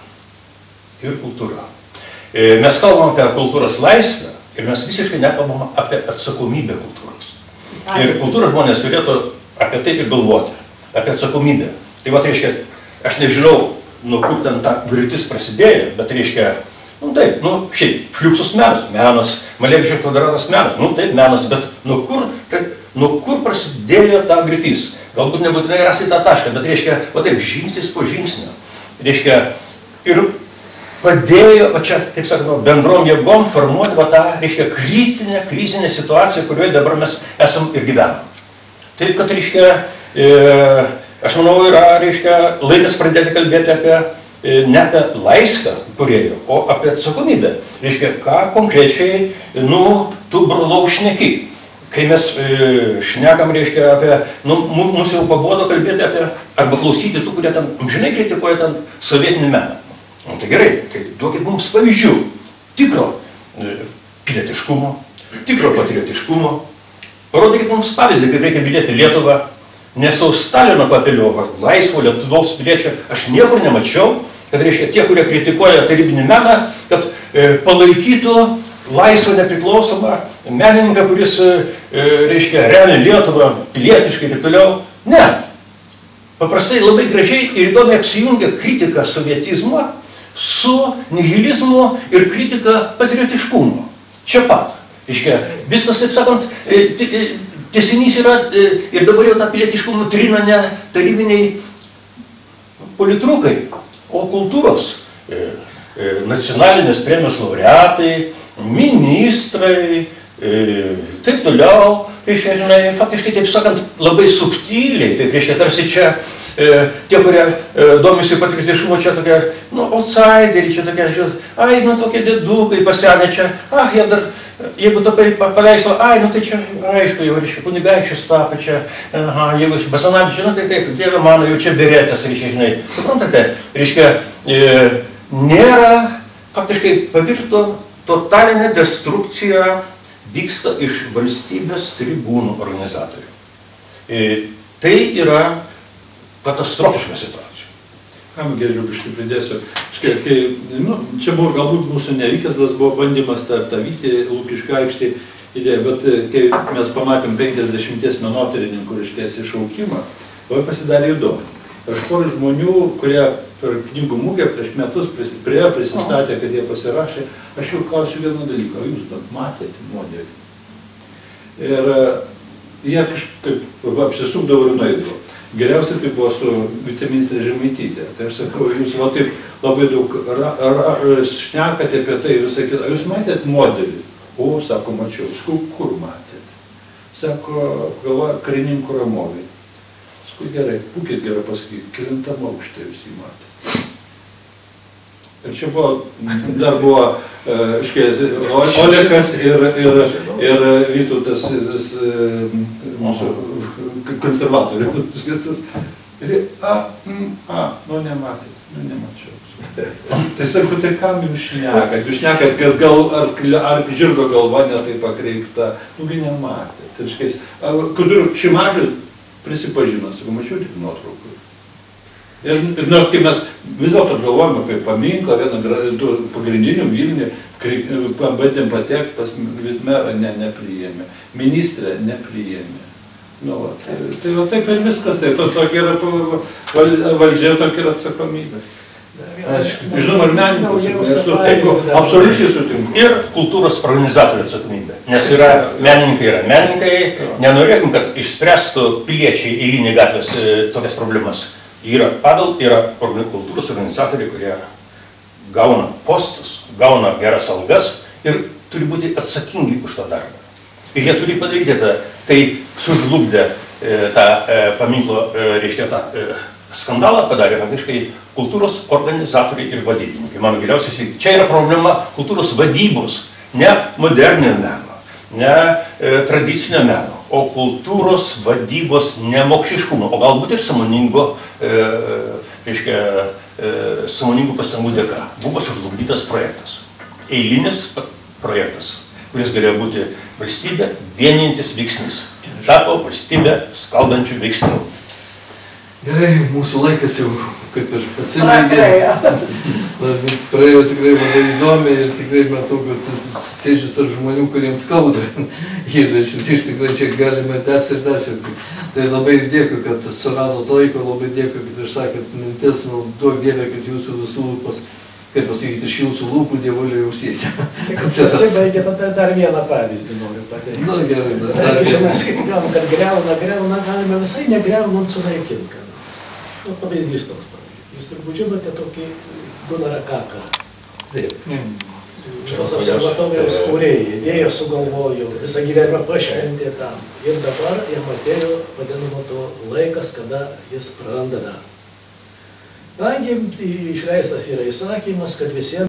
Ir kultūra. E, mes kalbam apie kultūros laisvę ir mes visiškai nekalbam apie atsakomybę kultūros. Ir kultūros žmonės turėtų apie tai ir galvoti, apie atsakomybę. Tai va, reiškia, aš nežinau, nuo kur ten ta griūtis prasidėjo, bet reiškia, nu taip, nu šiaip, Fliuksus menas, menas, Malevičio kvadratas menas, nu taip, menas, bet nuo kur, tai, nuo kur prasidėjo ta griūtis? Galbūt nebūtinai rasti tą tašką, bet reiškia, va taip, žingsnis po žingsnio. Reiškia, ir padėjo, va čia, taip sakant, bendrom jėgom formuoti va tą, reiškia, kritinę, krizinę situaciją, kurioje dabar mes esam ir gyvenam. Taip, kad, reiškia, e, aš manau, yra, reiškia, laikas pradėti kalbėti apie, e, ne apie laisvę kūrėjų, o apie atsakomybę. Reiškia, ką konkrečiai, nu, tu brolau šneki. Kai mes e, šnekam, reiškia, apie, nu, mums jau pabodo kalbėti apie, arba klausyti tų, kurie ten, žinai, kritikuoja ten sovietinį meną. Nu, tai gerai, tai duokit mums pavyzdžių tikro e, pilietiškumo, tikro patriotiškumo. Parodykit mums pavyzdį, kaip reikia mylėti Lietuvą. Nes su Stalino papilio laisvo Lietuvos piliečio aš niekur nemačiau, kad reiškia tie, kurie kritikuoja tarybinį meną, kad e, palaikytų laisvą nepriklausomą menininką, kuris e, reiškia remia Lietuvą pilietiškai ir taip toliau. Ne. Paprastai labai gražiai ir įdomiai apsijungia kritika sovietizmo su nihilizmu ir kritika patriotiškumu. Čia pat. Reiškia, viskas, taip sakant, tęsinys yra ir dabar jau tą pilietiškumą trina ne tarybiniai politrukai, o kultūros nacionalinės premijos laureatai, ministrai, taip toliau, reiškia, žinai, faktiškai, taip sakant, labai subtiliai, taip reiškia, tarsi čia e, tie, kurie e, domisi patriotiškumu, čia tokie, nu, outsideriai, čia tokie, žiūrės, ai, nu, tokie dėdukai pasenę čia, ah, jie dar, jeigu to paveikslą, ai, nu, tai čia, aišku, jau, reiškia, kunigaikščius tapo čia, aha, jeigu iš Basanavičius, nu, tai taip, Dieve mano, jau čia beretės, reiškia, žinai, suprantate, reiškia, e, nėra, faktiškai pavirto totalinė destrukcija vyksta iš valstybės tribūnų organizatorių. E, tai yra katastrofiška situacija. Kam geriau biškai pridėsiu. Škai, kai, nu, čia buvo galbūt mūsų nevykęs, tas buvo bandymas tą, tą Vytį Lukiškių aikštį idėją, bet kai mes pamatėm penkiasdešimties menotyrininkų reiškėsi šaukimą, labai pasidarė įdomu. Aš porų žmonių, kurie per knygų mugę prieš metus prie prisistatė, kad jie pasirašė, aš jau klausiu vieną dalyką, jūs bent matėte modelį. Ir jie kažkaip apsisukdavo ir nueidavo. Geriausia tai buvo su viceministrė Žemaitytė. Tai aš sakau, jūs va taip labai daug ra, ra, šnekate apie tai ir sakėte, jūs matėt modelį? O, sako, mačiau. Sakau, kur matėt? Sako, galva, karininkų ramovai. Sakau, gerai, būkit gerai pasakyti, kelintam aukšte jūs jį matėt. Ir čia buvo, dar buvo škai, Olekas ir, ir, ir Vytautas, mūsų konservatorių. Ir, a, a, nu nematėt, nu nemačiau. Tai sakau, tai kam jūs šnekat? Jūs šnekat, kad gal, ar, ar žirgo galva netai pakreipta, nugi nematėt. Tai škai, kad ir Šimašius prisipažino, sakau, mačiau tik nuotraukų. Ir, ir nors kai mes vis dėlto galvojame apie paminklą, vieną pagrindinių Vilnių, bandėm patekti, pas merą ne, nepriėmė, ministrę nepriėmė. Nu, va, tai, tai va, taip ir viskas, tai to, tokia yra valdžia, tokia yra atsakomybė. Žinoma, ir menininkų, sutinku, absoliučiai sutinku. Ir kultūros organizatorių atsakomybė. Nes yra, menininkai yra menininkai, nenorėtum, kad išspręstų piliečiai eilinį gatvės tokias problemas. Yra pagal, yra kultūros organizatoriai, kurie gauna postus, gauna geras algas ir turi būti atsakingi už tą darbą. Ir jie turi padaryti tą, kai sužlugdė e, tą e, paminklo, e, reiškia, tą e, skandalą padarė faktiškai kultūros organizatoriai ir vadybininkai. Mano giliausiai, čia yra problema kultūros vadybos, ne modernio meno, ne e, tradicinio meno, o kultūros vadybos nemokšiškumo, o galbūt ir sąmoningo, e, reiškia, e, sąmoningų pastangų dėka. Buvo sužlugdytas projektas. Eilinis projektas, kuris galėjo būti valstybė vienijantis veiksnys. Tapo valstybė skaldančių veiksnių. Gerai, mūsų laikas jau kaip ir pasibaigė. Praėjo tikrai labai įdomi ir tikrai matau, kad sėdžiu tarp žmonių, kuriems skauda. Ir tikrai čia galime tęsti ir tęsti. Tai labai dėkui, kad suradot laiko, labai dėkui, kad išsakėt mintis, nu, duok Dieve, kad jūsų visų lūpas, kaip pasakyti, iš jūsų lūpų dievuliui ausyse. Pasibaigė, tada dar vieną pavyzdį noriu pateikti. Na gerai, dar vieną. Mes skaitikam, kad greuna, greuna, galime visai negreunant sunaikinti. Nu, pavyzdys toks pavyzdys. Jūs turbūt žinote tokį Gunarą Kaką. Taip. Šitos observatorijos kūrėjai, idėją sugalvojo, visą gyvenimą pašventė tam. Ir dabar jam atėjo, vadinamo, to laikas, kada jis praranda darbą. Kadangi išleistas yra įsakymas, kad visiems